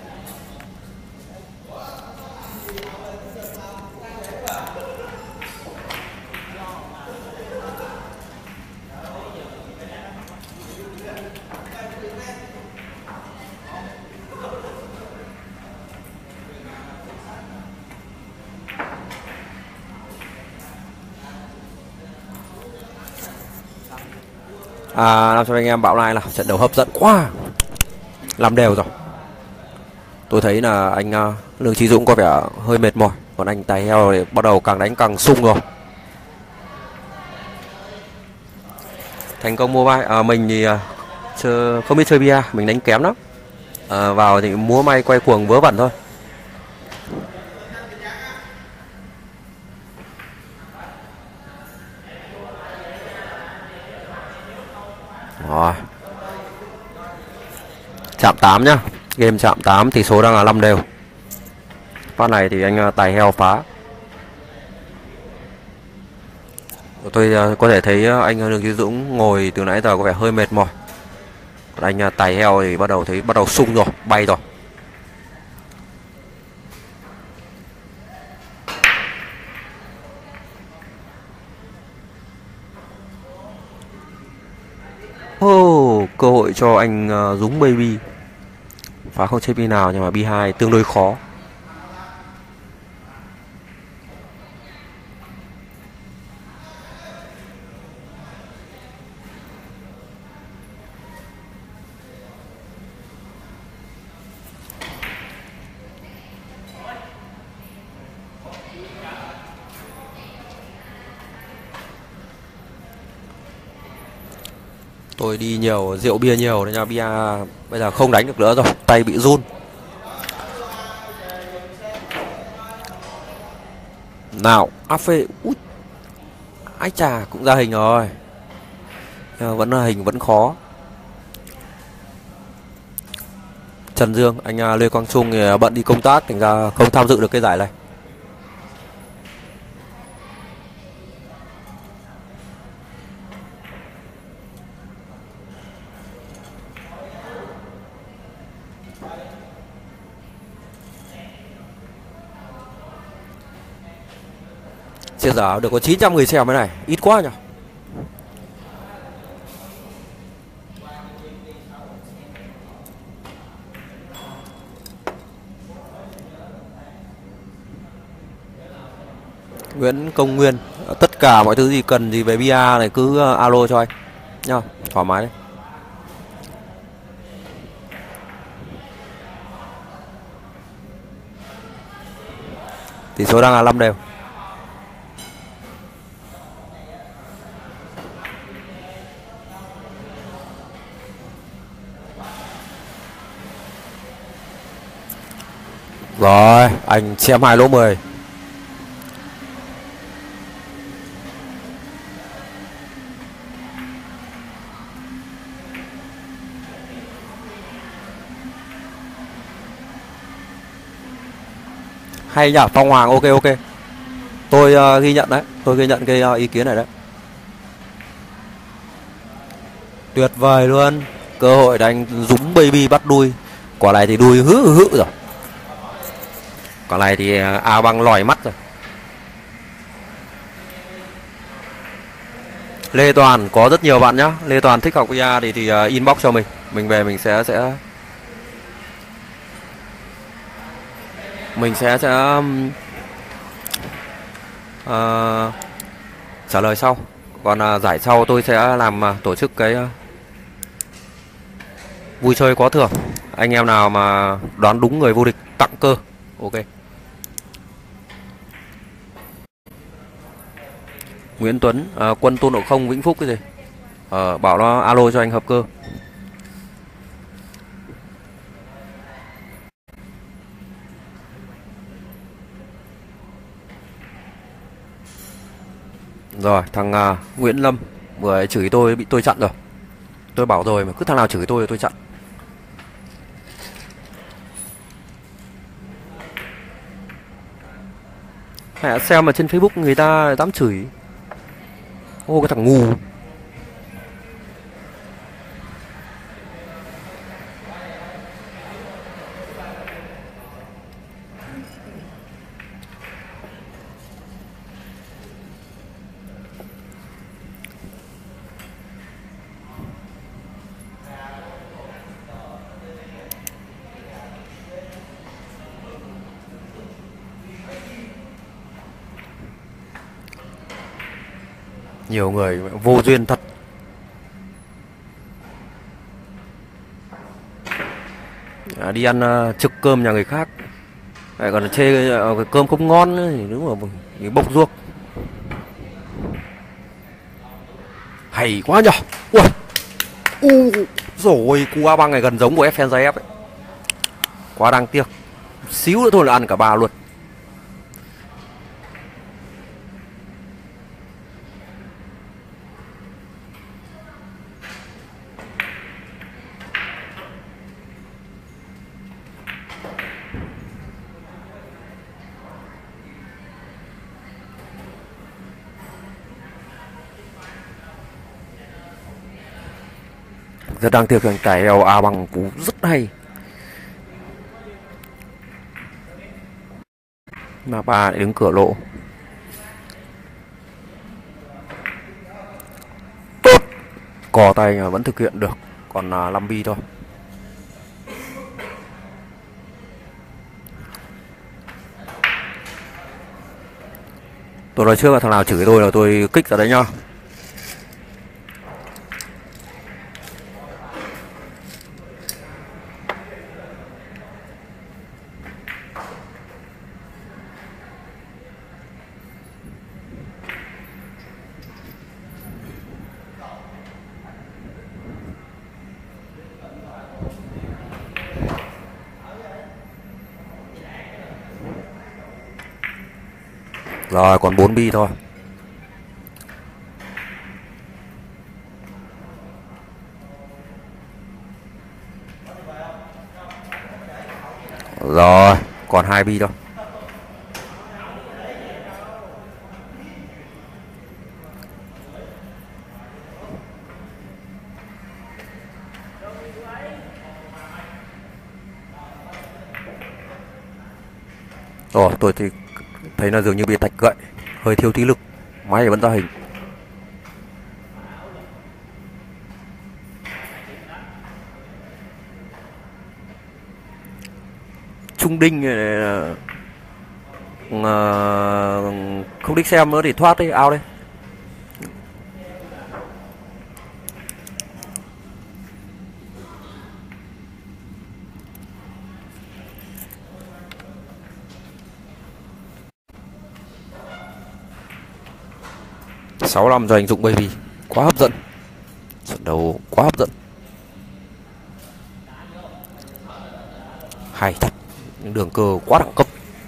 À, làm cho anh em bảo lại là trận đấu hấp dẫn quá. Làm đều rồi. Tôi thấy là anh uh, Lương Chí Dũng có vẻ hơi mệt mỏi, còn anh Tài Heo thì bắt đầu càng đánh càng sung rồi. Thành công mua may. À, mình thì uh, chơi, không biết chơi bia, mình đánh kém lắm. À, vào thì múa may quay cuồng vớ vẩn thôi. Rồi. Chạm tám nhá. Game chạm tám, tỷ số đang là năm đều. Phát này thì anh Tài Heo phá. Tôi có thể thấy anh Lương Chí Dũng ngồi từ nãy giờ có vẻ hơi mệt mỏi. Còn anh Tài Heo thì bắt đầu thấy bắt đầu sung rồi, bay rồi. Oh, cơ hội cho anh uh, Dũng Baby. Phá không chơi bi nào nhưng mà bi hai tương đối khó. Tôi đi nhiều rượu bia nhiều nên nha, bia bây giờ không đánh được nữa rồi, tay bị run. Nào, áp phê. Ui, ái chà, cũng ra hình rồi. Nhưng mà vẫn là hình vẫn khó. Trần Dương, anh à, Lê Quang Trung thì bận đi công tác thành ra không tham dự được cái giải này. Chia giờ được có chín trăm người xem cái này, ít quá nhỉ. Nguyễn Công Nguyên, tất cả mọi thứ gì cần gì về bia này cứ uh, alo cho anh nhá, thoải mái đấy. Tỷ số đang là năm đều. Rồi, anh xem hai lỗ mười. Hay nhỉ, Phong Hoàng, ok ok. Tôi uh, ghi nhận đấy, tôi ghi nhận cái uh, ý kiến này đấy. Tuyệt vời luôn. Cơ hội đánh Dũng Baby bắt đuôi. Quả này thì đuôi hứ hứ rồi. Quả này thì uh, A Băng lòi mắt rồi. Lê Toàn, có rất nhiều bạn nhá. Lê Toàn thích học bia thì thì uh, inbox cho mình. Mình về mình sẽ sẽ mình sẽ sẽ um, uh, trả lời sau. Còn uh, giải sau tôi sẽ làm uh, tổ chức cái uh, vui chơi có thưởng. Anh em nào mà đoán đúng người vô địch tặng cơ. Ok. Nguyễn Tuấn, uh, quân Tôn Ngộ Không Vĩnh Phúc cái gì? Uh, bảo nó alo cho anh hợp cơ. Rồi, thằng uh, Nguyễn Lâm vừa chửi tôi bị tôi chặn rồi. Tôi bảo rồi mà cứ thằng nào chửi tôi tôi chặn. Hãy xem mà trên Facebook người ta dám chửi. Ô cái thằng ngu. Nhiều người vô duyên thật. À, đi ăn uh, trực cơm nhà người khác lại còn chê uh, cái cơm không ngon nữa, thì đúng là bốc ruốc. Hay quá nhở. Ui. U rồi cú A Băng này gần giống của ép en giê ép ấy. Quá đáng tiếc. Xíu nữa thôi là ăn cả ba luôn. Rất đáng tiếc, thằng cải eo A Băng cú rất hay. Mà ba đứng cửa lộ. Tốt. Cò tay mà vẫn thực hiện được. Còn là năm bi thôi. Tôi nói trước là thằng nào chửi tôi là tôi kích ra đấy nhá. Rồi còn bốn bi thôi. Rồi còn hai bi thôi. Ồ, tôi thì thấy là dường như bị tạch gậy, hơi thiếu tí lực, máy vẫn ra hình. Trung đinh này, uh, không thích xem nữa thì thoát đi, ao đi. Sáu năm cho anh Dũng Baby, quá hấp dẫn, trận đấu quá hấp dẫn, hay thật, những đường cơ quá đẳng cấp.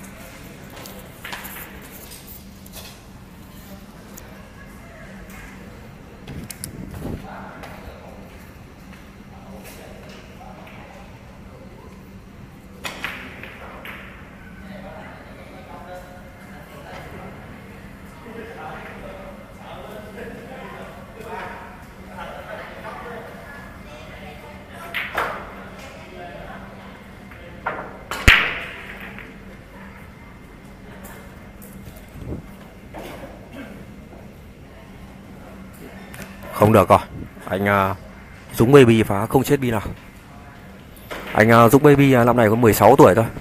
Không được rồi, anh uh, Dũng Baby phá không chết bi nào. Anh uh, Dũng Baby uh, năm nay có mười sáu tuổi thôi.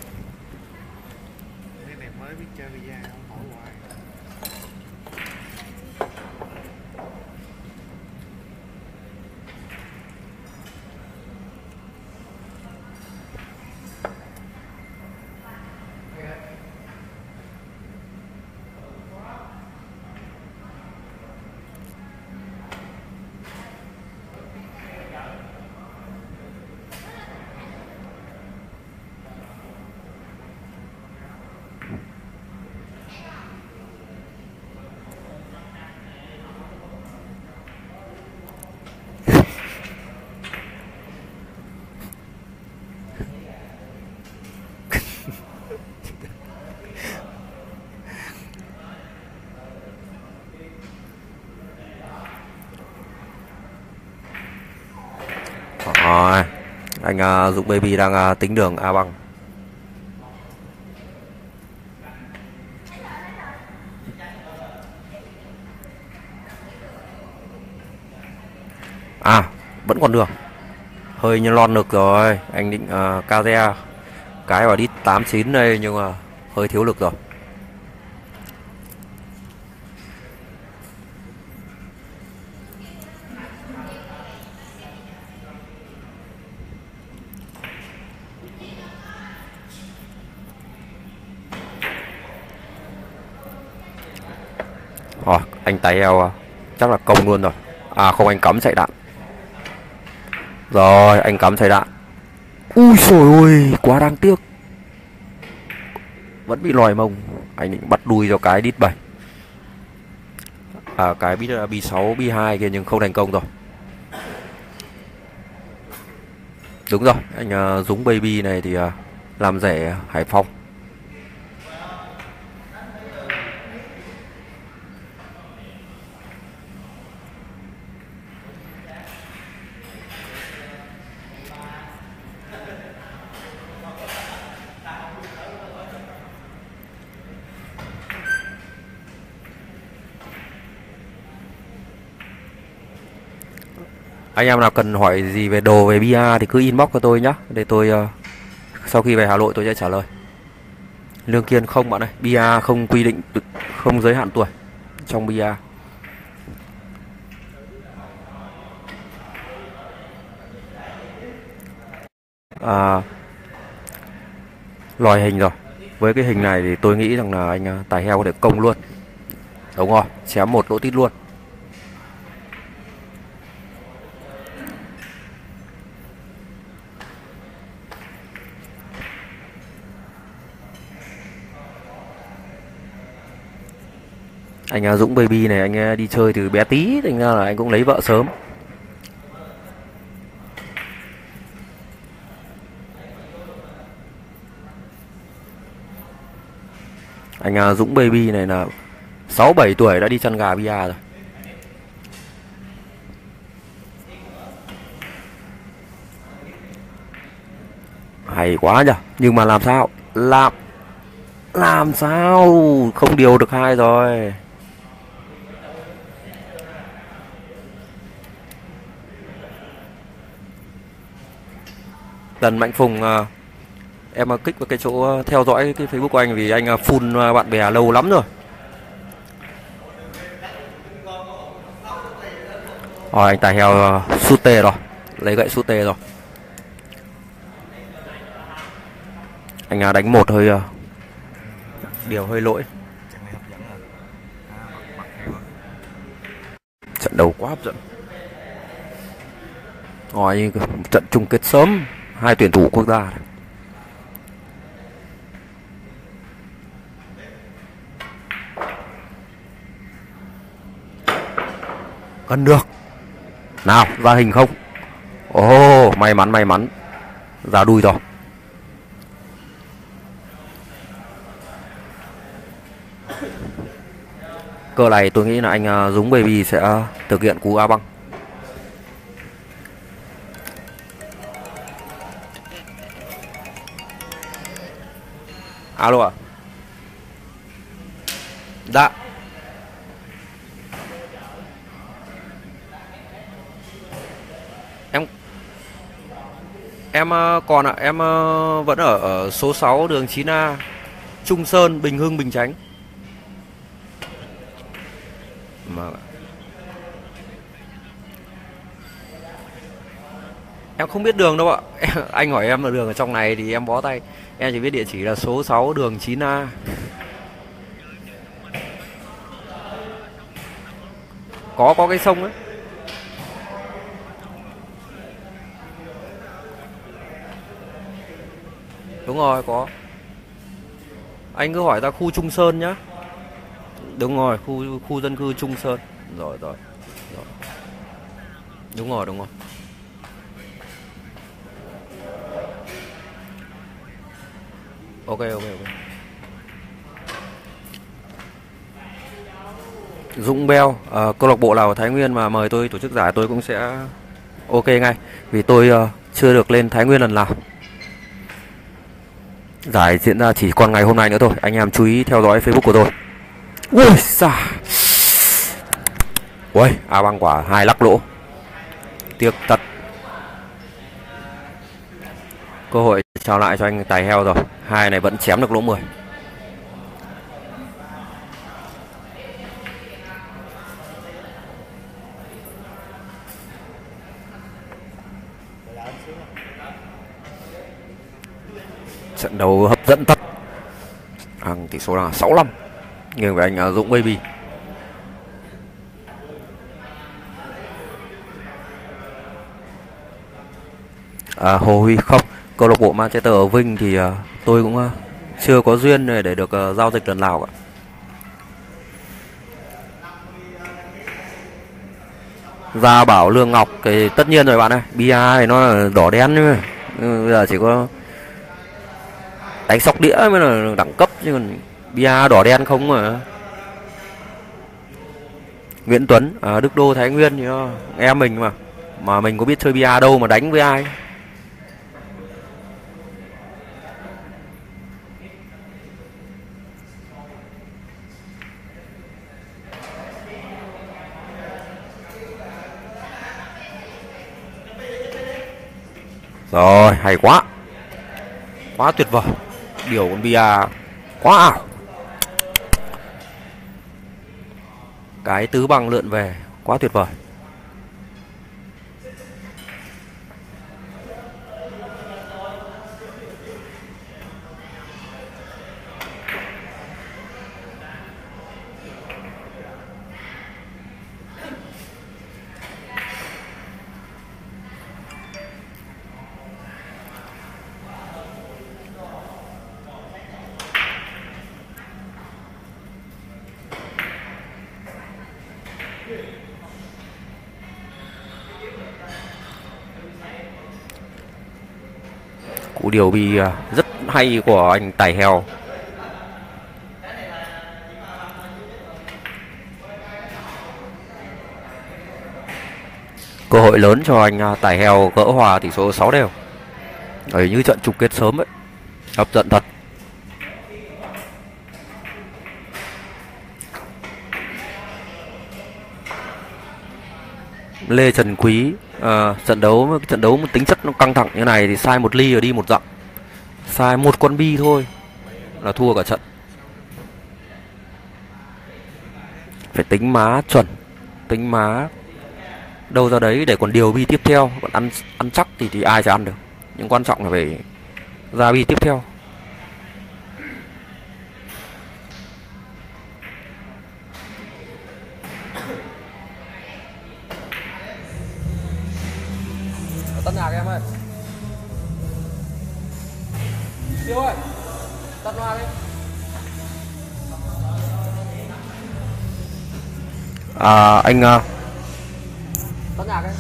Rồi, anh uh, Dũng Baby đang uh, tính đường A băng. À, vẫn còn đường. Hơi như lon lực rồi, anh định uh, Kaze cái vào đít tám chín đây nhưng mà hơi thiếu lực rồi. Rồi, anh tay eo chắc là công luôn rồi. À không, anh cắm chạy đạn. Rồi, anh cắm chạy đạn. Ui trời ơi, quá đáng tiếc. Vẫn bị lòi mông. Anh định bắt đuôi cho cái đít bảy. À cái bit bi sáu, bi hai kia nhưng không thành công rồi. Đúng rồi, anh uh, Dũng Baby này thì uh, làm rẻ Hải Phòng. Anh em nào cần hỏi gì về đồ về bia thì cứ inbox cho tôi nhé, để tôi uh, sau khi về Hà Nội tôi sẽ trả lời. Lương Kiên không bạn ơi, bia không quy định, không giới hạn tuổi trong bia. À, lòi hình rồi. Với cái hình này thì tôi nghĩ rằng là anh uh, tài heo có thể công luôn. Đúng rồi, chém một lỗ tít luôn. Anh à, Dũng Baby này anh à, đi chơi từ bé tí, thành ra là anh cũng lấy vợ sớm. Anh à, Dũng Baby này là sáu bảy tuổi đã đi chăn gà bia rồi. Hay quá nhỉ. Nhưng mà làm sao? Làm làm sao không điều được hai rồi. Tần Mạnh Phùng, à, em kích vào cái chỗ theo dõi cái Facebook của anh vì anh full bạn bè lâu lắm rồi. Rồi anh tài heo sút tê rồi, lấy gậy sút tê rồi. Anh à, đánh một hơi điều hơi lỗi. Trận đấu quá hấp dẫn. Rồi trận chung kết sớm, hai tuyển thủ quốc gia. Gần được. Nào, ra hình không? Ồ, oh, may mắn may mắn. Ra đuôi rồi. Cơ này tôi nghĩ là anh Dũng Baby sẽ thực hiện cú A băng. Alo ạ. À? Dạ. Em Em còn ạ, à, em vẫn ở, ở số sáu đường chín A, Trung Sơn, Bình Hưng, Bình Chánh. Mà em không biết đường đâu ạ. Anh hỏi em là đường ở trong này thì em bó tay. Em chỉ biết địa chỉ là số sáu đường chín A. Có có cái sông ấy. Đúng rồi, có. Anh cứ hỏi ra khu Trung Sơn nhá. Đúng rồi, khu khu dân cư Trung Sơn. Rồi rồi. Rồi. Đúng rồi, đúng rồi. Ok ok ok. Dũng Beo, à, câu lạc bộ nào ở Thái Nguyên mà mời tôi tổ chức giải tôi cũng sẽ ok ngay. Vì tôi uh, chưa được lên Thái Nguyên lần nào. Giải diễn ra chỉ còn ngày hôm nay nữa thôi. Anh em chú ý theo dõi Facebook của tôi. Ui xa. Ui, A băng quả hai lắc lỗ. Tiếc thật. Cơ hội trao lại cho anh tài heo rồi. Hai này vẫn chém được lỗ mười. Trận đấu hấp dẫn thật. À, tỷ số là sáu năm nghiêng về anh Dũng Baby. À, Hồ Huy không, câu lạc bộ Manchester ở Vinh thì uh, tôi cũng uh, chưa có duyên để, để được uh, giao dịch lần nào cả. Gia Bảo, Lương Ngọc thì tất nhiên rồi bạn ơi, bia thì nó là đỏ đen thôi. Bây giờ chỉ có đánh sóc đĩa mới là đẳng cấp chứ còn bia đỏ đen không mà. Nguyễn Tuấn, à, Đức Đô Thái Nguyên thì uh, em mình mà mà mình có biết chơi bia đâu mà đánh với ai. Rồi, hay quá. Quá tuyệt vời. Điều con bia quá ảo. Cái tứ bằng lượn về quá tuyệt vời. thủ điều bi à, rất hay của anh Tài Heo. Cơ hội lớn cho anh à, Tài Heo gỡ hòa tỷ số sáu đều. Đấy, như trận chung kết sớm ấy, hấp dẫn thật. Lê Trần Quý à, trận đấu trận đấu một tính chất nó căng thẳng như này thì sai một ly rồi đi một dặm, sai một con bi thôi là thua cả trận. Phải tính má chuẩn, tính má đâu ra đấy để còn điều bi tiếp theo. Còn ăn ăn chắc thì thì ai chả ăn được, nhưng quan trọng là phải ra bi tiếp theo. Tắt nhạc em ơi. Siêu ơi, tắt loa đi. À, anh uh, tắt nhạc ấy.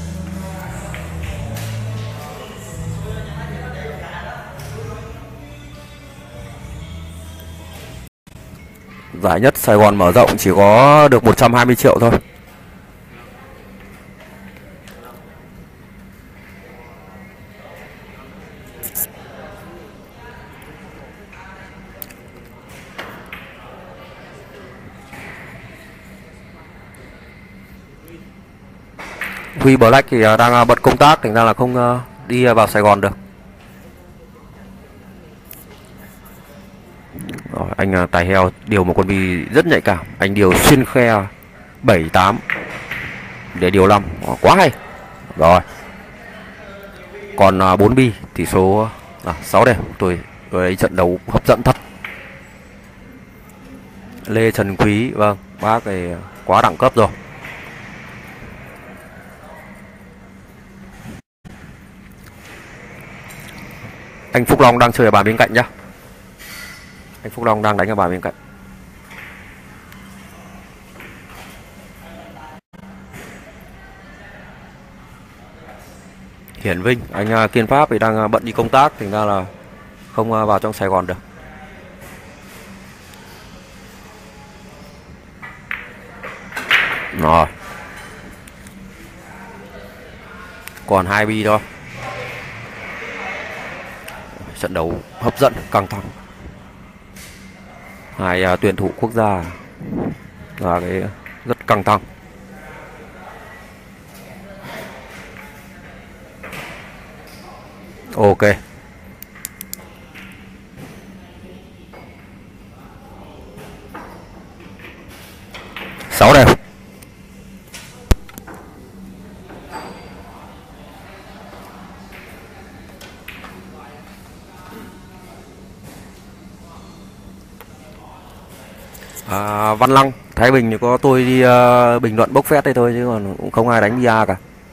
Giải nhất Sài Gòn mở rộng chỉ có được một trăm hai mươi triệu thôi. Huy Black thì đang bận công tác, thành ra là không đi vào Sài Gòn được. Rồi, anh Tài Heo điều một con bi rất nhạy cảm. Anh điều xuyên khe bảy tám để điều năm, quá hay. Rồi, còn bốn bi, tỷ số à, sáu đều. Tôi tôi thấy trận đấu hấp dẫn thật. Lê Trần Quý, vâng, bác này quá đẳng cấp rồi. Anh Phúc Long đang chơi ở bàn bên cạnh nhá. Anh Phúc Long đang đánh ở bàn bên cạnh. Hiển Vinh, anh Kiên Pháp thì đang bận đi công tác, thành ra là không vào trong Sài Gòn được. Rồi, còn hai bi thôi. Trận đấu hấp dẫn, căng thẳng. Hai uh, tuyển thủ quốc gia là cái rất căng thẳng. Ok. Sáu đều. À, Văn Long, Thái Bình thì có tôi đi uh, bình luận bốc phét đây thôi chứ còn cũng không ai đánh bia cả.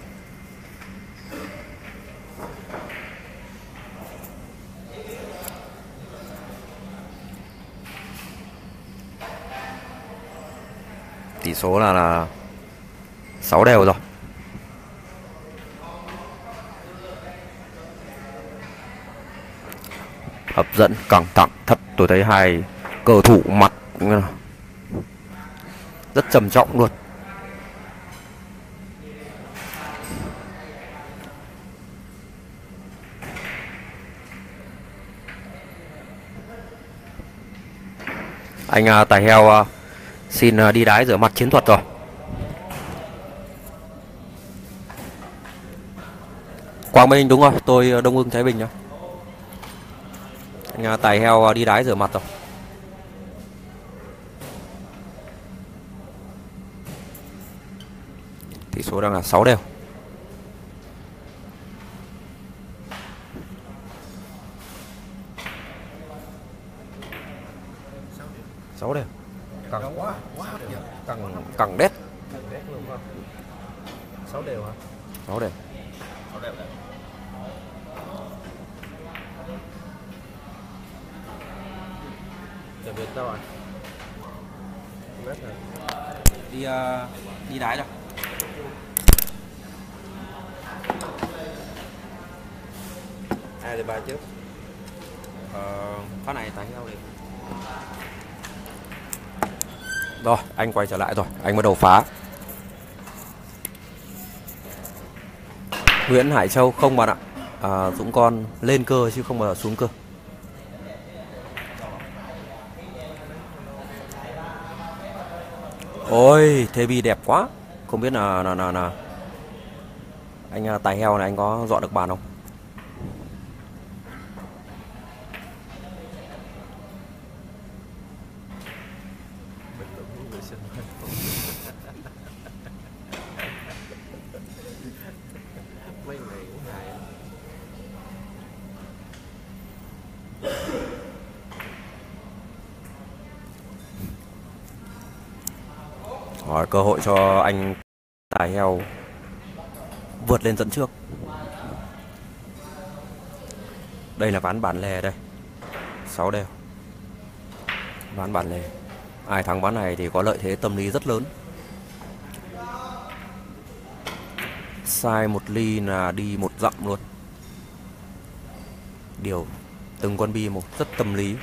Tỷ số là là sáu đều rồi. Hấp dẫn, căng thẳng thật. Tôi thấy hai cầu thủ mặt rất trầm trọng luôn. Anh uh, Tài Heo uh, xin uh, đi đái rửa mặt chiến thuật rồi. Quang Minh đúng rồi, tôi Đông Hưng Thái Bình nhá. Anh uh, Tài Heo uh, đi đái rửa mặt rồi. Tỷ số đang là sáu đều. sáu đều. Căng quá, quá căng căng đét. sáu đều hả? sáu đều. sáu đều đấy. Để Việt đâu rồi? Đi uh, đi đái đâu? Hai thì ba trước. Phát này tài heo này. Rồi, anh quay trở lại rồi, anh bắt đầu phá. Nguyễn Hải Châu không bạn ạ. À, Dũng con lên cơ chứ không bao giờ xuống cơ. Ôi, thế bi đẹp quá. Không biết là là là, là. Anh à, tài heo này anh có dọn được bàn không? Rồi, cơ hội cho anh tài heo vượt lên dẫn trước. Đây là ván bản lề đây. sáu đều. Ván bản lề. Ai thắng ván này thì có lợi thế tâm lý rất lớn. Sai một ly là đi một dặm luôn. Điều từng con bi một rất tâm lý.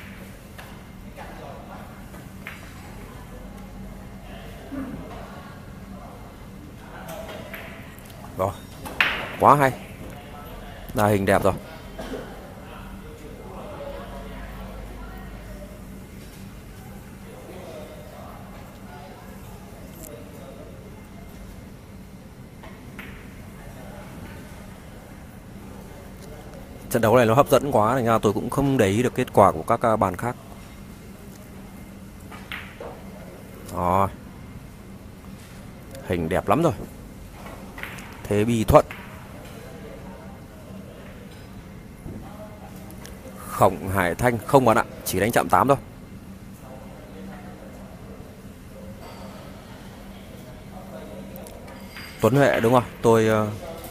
Rồi, quá hay. Là hình đẹp rồi. Trận đấu này nó hấp dẫn quá thành ra tôi cũng không để ý được kết quả của các bàn khác. Rồi. Hình đẹp lắm rồi. Thế bi thuận. Khổng Hải Thanh không bạn ạ, chỉ đánh chạm tám thôi. Tuấn Huệ đúng không? Tôi uh,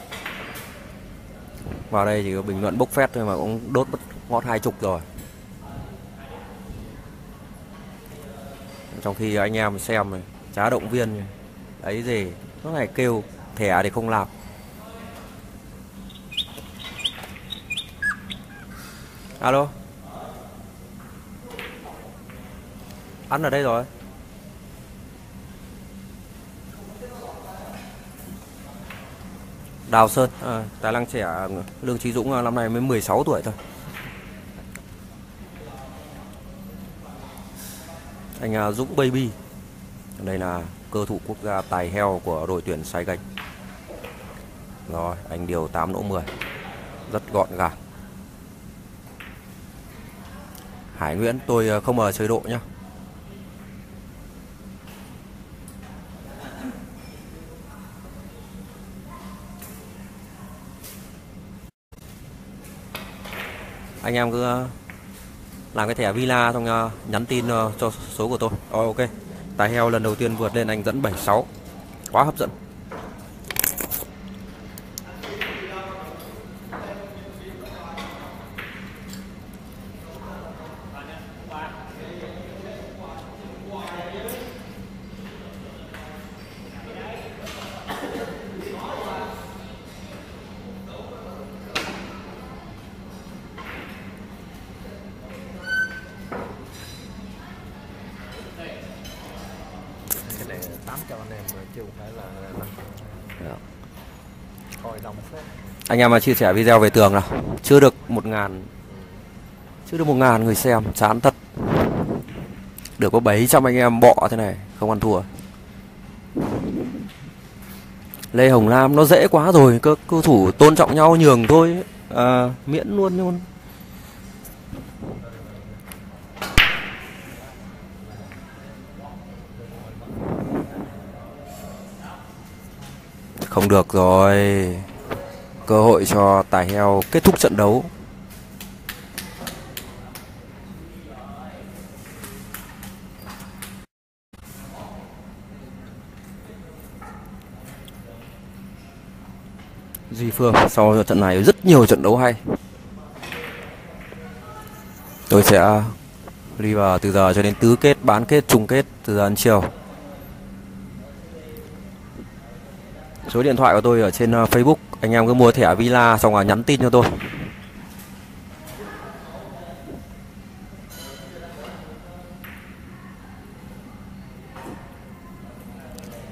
vào đây chỉ có bình luận bốc phét thôi mà cũng đốt mất ngót hai chục rồi. Trong khi anh em xem này, chả động viên ấy gì, nó này kêu thẻ thì không làm. Alo. Ăn ở đây rồi. Đào Sơn, à, tài năng trẻ Lương Chí Dũng năm nay mới mười sáu tuổi thôi. Anh Dũng Baby. Đây là cơ thủ quốc gia tài heo của đội tuyển Sài Gòn. Rồi, anh điều tám nỗ mười. Rất gọn gàng. Hải Nguyễn tôi không ở chơi độ nhá. Anh em cứ làm cái thẻ villa xong nhắn tin cho số của tôi. Rồi ok. Tài heo lần đầu tiên vượt lên anh dẫn bảy sáu. Quá hấp dẫn. Tám cho anh em chứ không phải là Đó. Coi đồng phép. Anh em mà chia sẻ video về tường nào. Chưa được một ngàn Chưa được một ngàn người xem. Chán thật. Được có bảy trăm anh em bọ thế này. Không ăn thua. Lê Hồng Lam nó dễ quá rồi. Cơ cầu thủ tôn trọng nhau nhường thôi à, miễn luôn luôn. Không được rồi. Cơ hội cho tài heo kết thúc trận đấu. Duy Phương sau trận này rất nhiều trận đấu hay. Tôi sẽ đi vào từ giờ cho đến tứ kết, bán kết, chung kết từ giờ đến chiều. Số điện thoại của tôi ở trên Facebook. Anh em cứ mua thẻ Villa xong rồi nhắn tin cho tôi.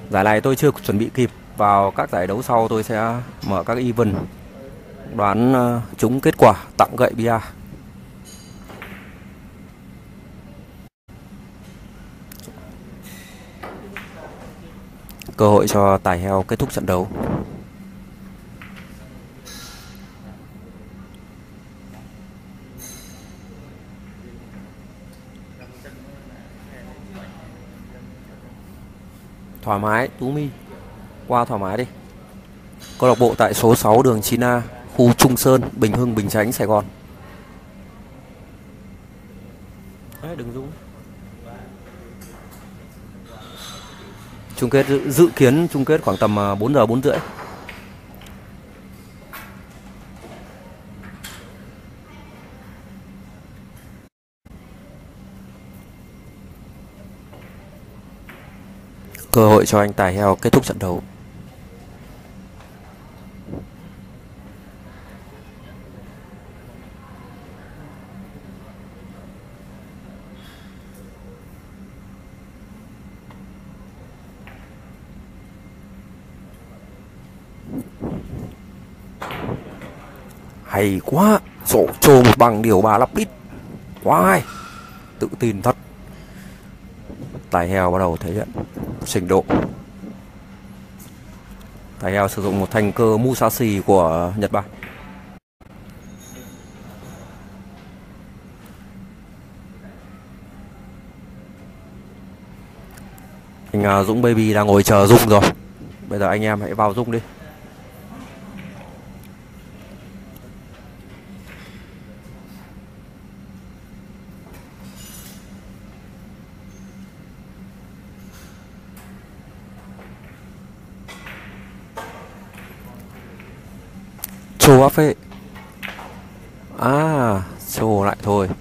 Giải này tôi chưa chuẩn bị kịp, vào các giải đấu sau tôi sẽ mở các event đoán uh, trúng kết quả tặng gậy bia. Cơ hội cho tài heo kết thúc trận đấu. Thoải mái Tú Mi, qua thoải mái đi. Câu lạc bộ tại số sáu đường chín A, khu Trung Sơn, Bình Hưng, Bình Chánh, Sài Gòn. Đấy, đừng rung. Chung kết dự, dự kiến chung kết khoảng tầm bốn giờ bốn rưỡi. Cơ hội cho anh tài heo kết thúc trận đấu. Hay quá, sổ trồ một bằng điều ba lắp đít. Quá hay, tự tin thật. Tài heo bắt đầu thể hiện trình độ. Tài heo sử dụng một thanh cơ Musashi của Nhật Bản. Anh Dũng Baby đang ngồi chờ rung rồi. Bây giờ anh em hãy vào rung đi. Chô áp phê. À, chô lại thôi.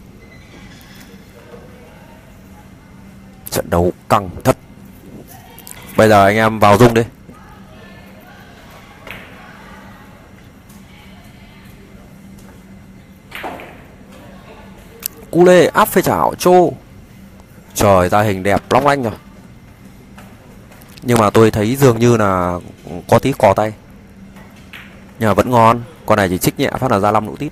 Trận đấu căng thật. Bây giờ anh em vào rung đi. Cu lê áp phê chảo chô. Trời, ra hình đẹp long lanh rồi. Nhưng mà tôi thấy dường như là có tí cò tay. Nhưng mà vẫn ngon. Con này chỉ trích nhẹ phát là ra năm nụ tít.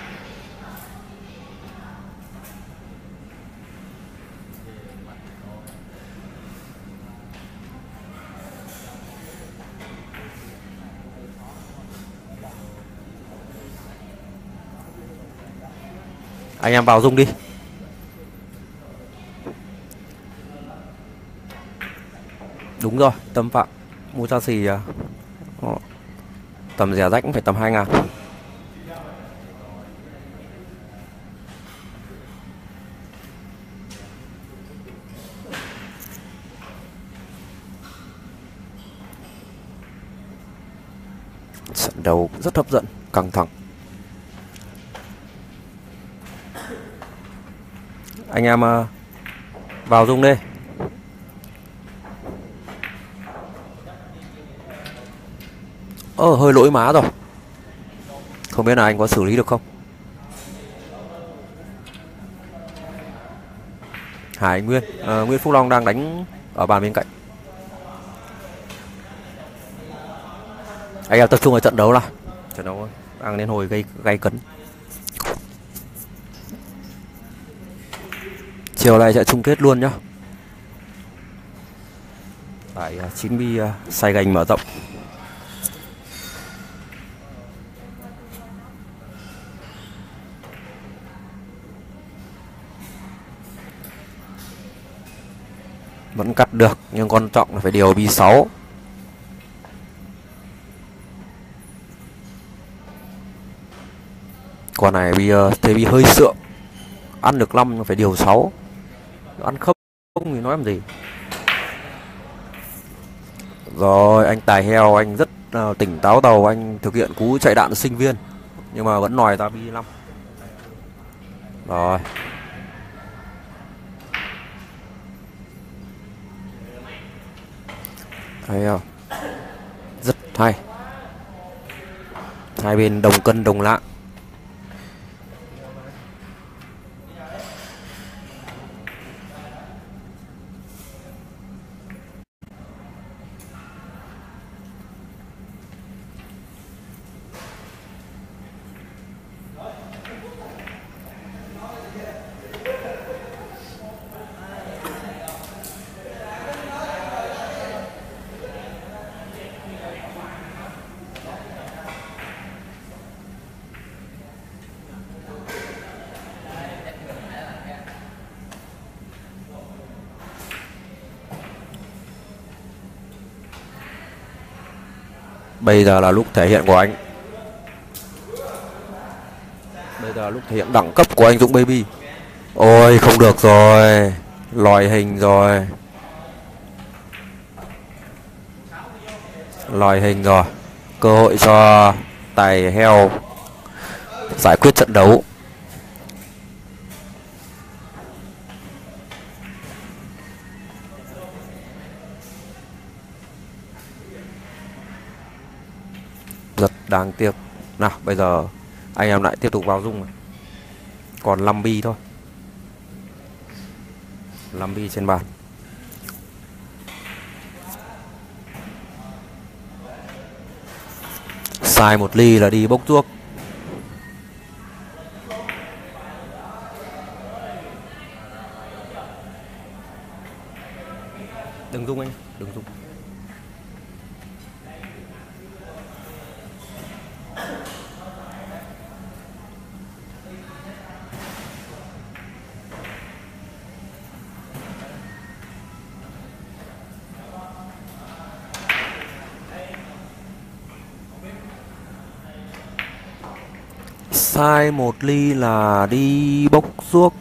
Anh em vào rung đi. Đúng rồi, Tâm Phạm Musashi tầm rẻ rách cũng phải tầm hai ngàn. Trận đấu rất hấp dẫn, căng thẳng. Anh em uh, vào rung đi. Ơ, hơi lỗi má rồi. Không biết là anh có xử lý được không. Hải Nguyên, uh, Nguyễn Phúc Long đang đánh ở bàn bên cạnh. Anh em tập trung vào trận đấu nào. Trận đấu đang đến hồi gây gây cấn. Chiều nay sẽ chung kết luôn nhá. Tại uh, chín bi uh, Sài Gòn mở rộng. Vẫn cắt được nhưng quan trọng là phải điều bi sáu. Con này bi uh, thế bi hơi sượng. Ăn được năm nhưng phải điều sáu. Ăn không không thì nói làm gì. Rồi anh tài heo anh rất uh, tỉnh táo đầu, anh thực hiện cú chạy đạn sinh viên nhưng mà vẫn nòi ra bi năm. Rồi. Thấy không? Rất hay. Hai bên đồng cân đồng lạng. Bây giờ là lúc thể hiện của anh. Bây giờ là lúc thể hiện đẳng cấp của anh Dũng Baby. Ôi không được rồi. Lòi hình rồi. Lòi hình rồi. Cơ hội cho Tài Heo giải quyết trận đấu. Rất đáng tiếc. Nào bây giờ anh em lại tiếp tục vào dung. Còn năm bi thôi. năm bi trên bàn. Sai một ly là đi bốc thuốc. Đừng rung anh, đừng rung. Sai một ly là đi bốc ruốc.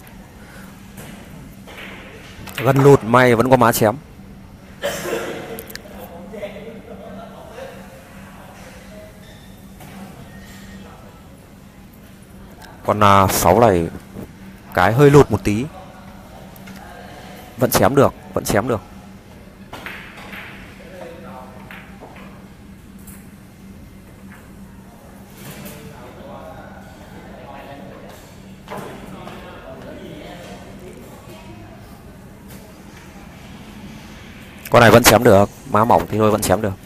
Gần lụt, may vẫn có má chém. Còn à, sáu này cái hơi lụt một tí. Vẫn chém được, vẫn chém được. Con này vẫn chém được, má mỏng thì thôi vẫn chém được.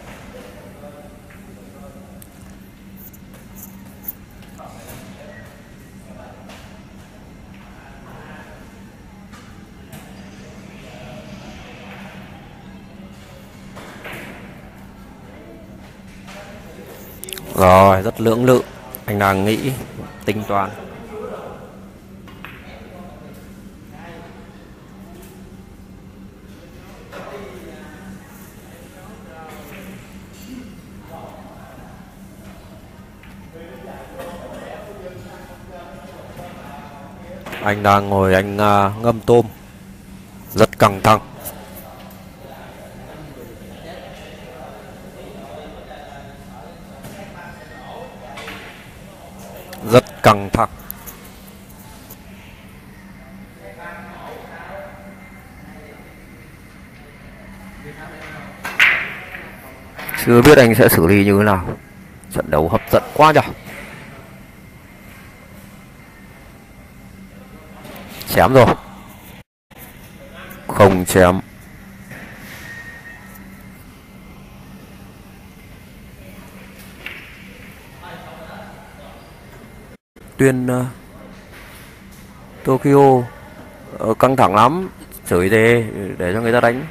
Rồi, rất lưỡng lự. Anh đang nghĩ, tính toán. Anh đang ngồi anh uh, ngâm tôm. Rất căng thẳng. Rất căng thẳng. Chưa biết anh sẽ xử lý như thế nào. Trận đấu hấp dẫn quá nhỉ. Chém rồi. Không chém. Tuyên uh, Tokyo uh, căng thẳng lắm. Chửi đề để cho người ta đánh.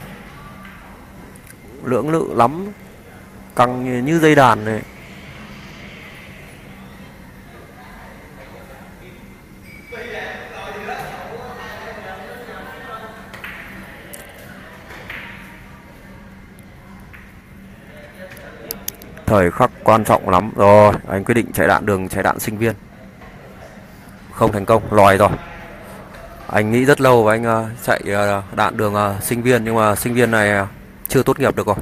Lưỡng lự lắm. Căng như, như dây đàn này. Thời khắc quan trọng lắm rồi. Anh quyết định chạy đạn đường chạy đạn sinh viên. Không thành công, lòi rồi. Anh nghĩ rất lâu và anh uh, chạy uh, đạn đường uh, sinh viên. Nhưng mà sinh viên này uh, chưa tốt nghiệp được rồi.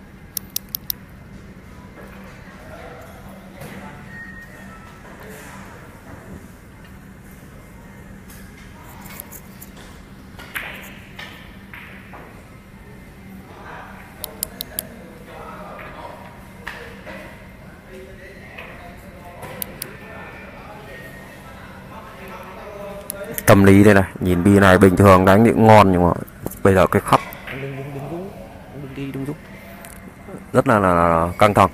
Tâm lý đây này, nhìn bi này bình thường đánh thì cũng ngon nhưng mà bây giờ cái khắc đừng đừng đừng rút, đừng đi đừng rút, rất là, là, là căng thẳng.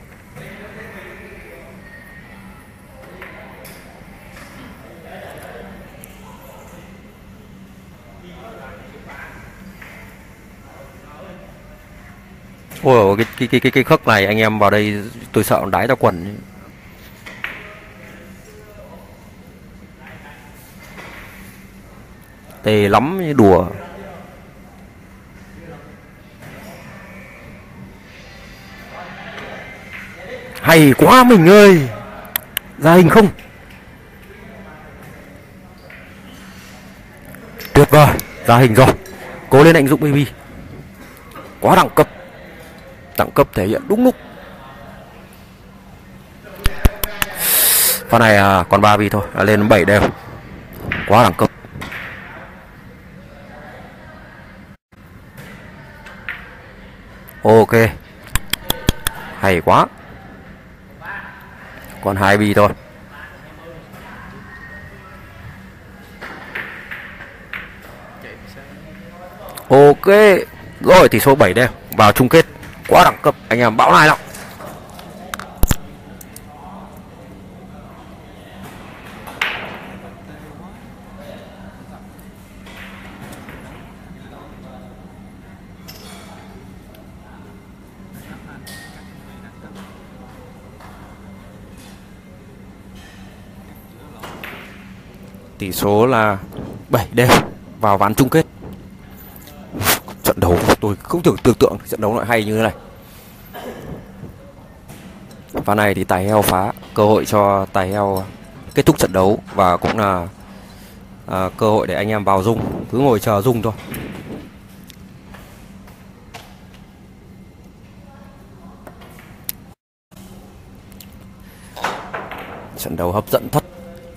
Ôi cái cái cái cái cái khắc này anh em vào đây tôi sợ đái ra quần. Tê lắm như đùa. Hay quá mình ơi. Ra hình không? Tuyệt vời, ra hình rồi. Cố lên anh Dũng baby. Quá đẳng cấp. Đẳng cấp thể hiện đúng lúc. Pha này à, còn ba bi thôi, à, lên bảy đều. Quá đẳng cấp. Ok. Hay quá. Còn hai bi thôi. Ok. Rồi tỷ số bảy đều vào chung kết. Quá đẳng cấp, anh em bão này lắm. Tỷ số là bảy đều vào ván chung kết. Trận đấu tôi không tưởng tưởng tượng trận đấu lại hay như thế này. Ván này thì tài heo phá, cơ hội cho tài heo kết thúc trận đấu và cũng là à, cơ hội để anh em vào rung, cứ ngồi chờ rung thôi. Trận đấu hấp dẫn thật.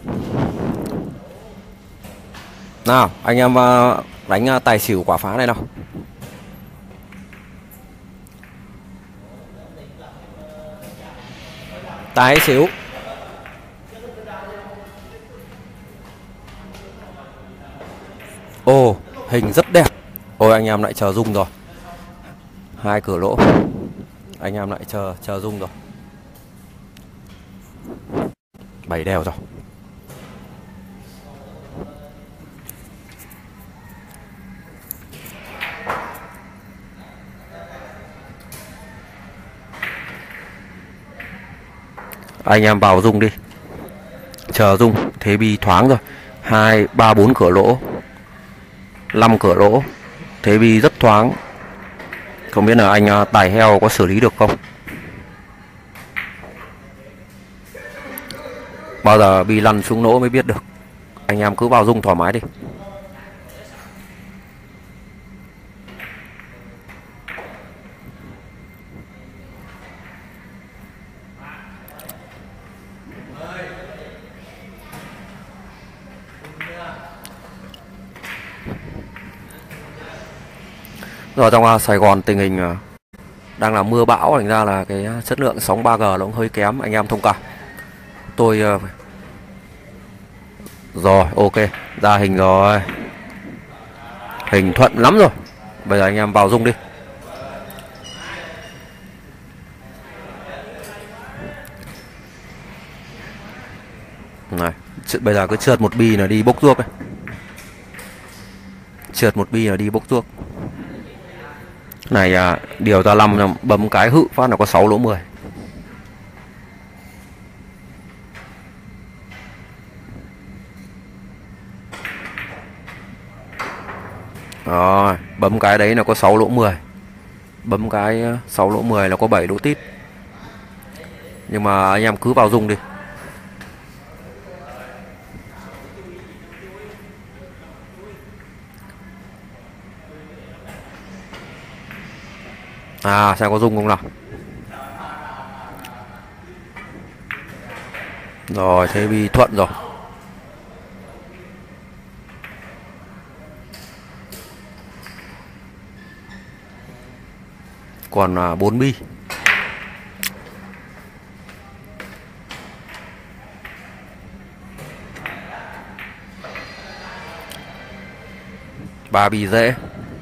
Nào, anh em đánh tài xỉu quả phá này nào. Tài xỉu. Ồ, hình rất đẹp. Ôi anh em lại chờ rung rồi. Hai cửa lỗ. Anh em lại chờ chờ rung rồi. Bảy đều rồi. Anh em vào rung đi. Chờ rung, thế bi thoáng rồi. Hai, ba, bốn cửa lỗ. Năm cửa lỗ. Thế bi rất thoáng. Không biết là anh tài heo có xử lý được không. Bao giờ bi lăn xuống lỗ mới biết được. Anh em cứ vào rung thoải mái đi. Rồi trong Sài Gòn tình hình đang là mưa bão, thành ra là cái chất lượng sóng ba G nó cũng hơi kém, anh em thông cảm. Tôi rồi ok, ra hình rồi. Hình thuận lắm rồi. Bây giờ anh em vào rung đi. Này, bây giờ cứ trượt một bi là đi bốc ruốc ấy. Trượt một bi là đi bốc ruốc. Này à, điều ra năm bấm cái hự phát là có sáu lỗ mười. Rồi, bấm cái đấy là có sáu lỗ mười. Bấm cái sáu lỗ mười là có bảy lỗ tít. Nhưng mà anh em cứ vào rung đi. À, xem có rung không nào. Rồi, thế bi thuận rồi. Còn à, bốn bi. Ba bi dễ.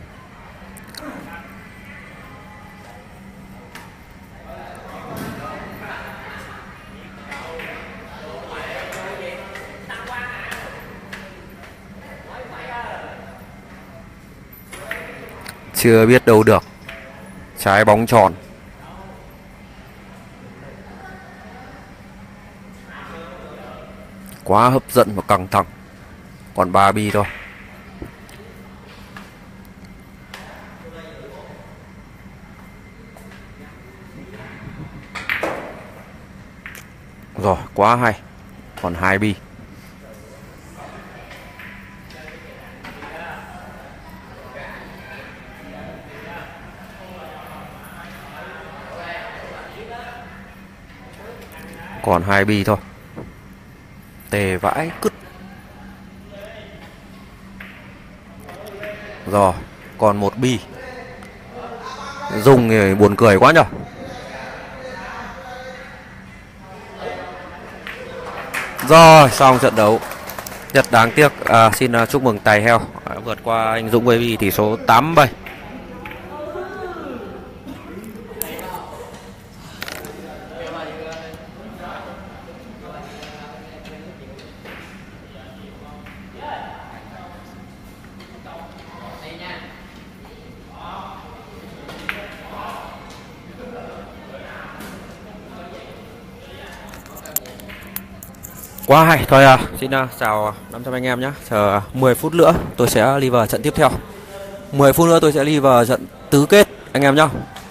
Chưa biết đâu được. Trái bóng tròn. Quá hấp dẫn và căng thẳng. Còn ba bi thôi. Rồi, quá hay. Còn hai bi. Còn hai bi thôi. Tề vãi cứt. Rồi, còn một bi. Dùng thì buồn cười quá nhở. Rồi, xong trận đấu. Rất đáng tiếc. À, xin uh, chúc mừng Tài Heo à, vượt qua anh Dũng Baby tỷ số tám bảy. Quá hay. Thôi à, xin uh, chào năm trăm anh em nhé. Chờ uh, mười phút nữa tôi sẽ live trận tiếp theo. mười phút nữa tôi sẽ live trận tứ kết anh em nhé.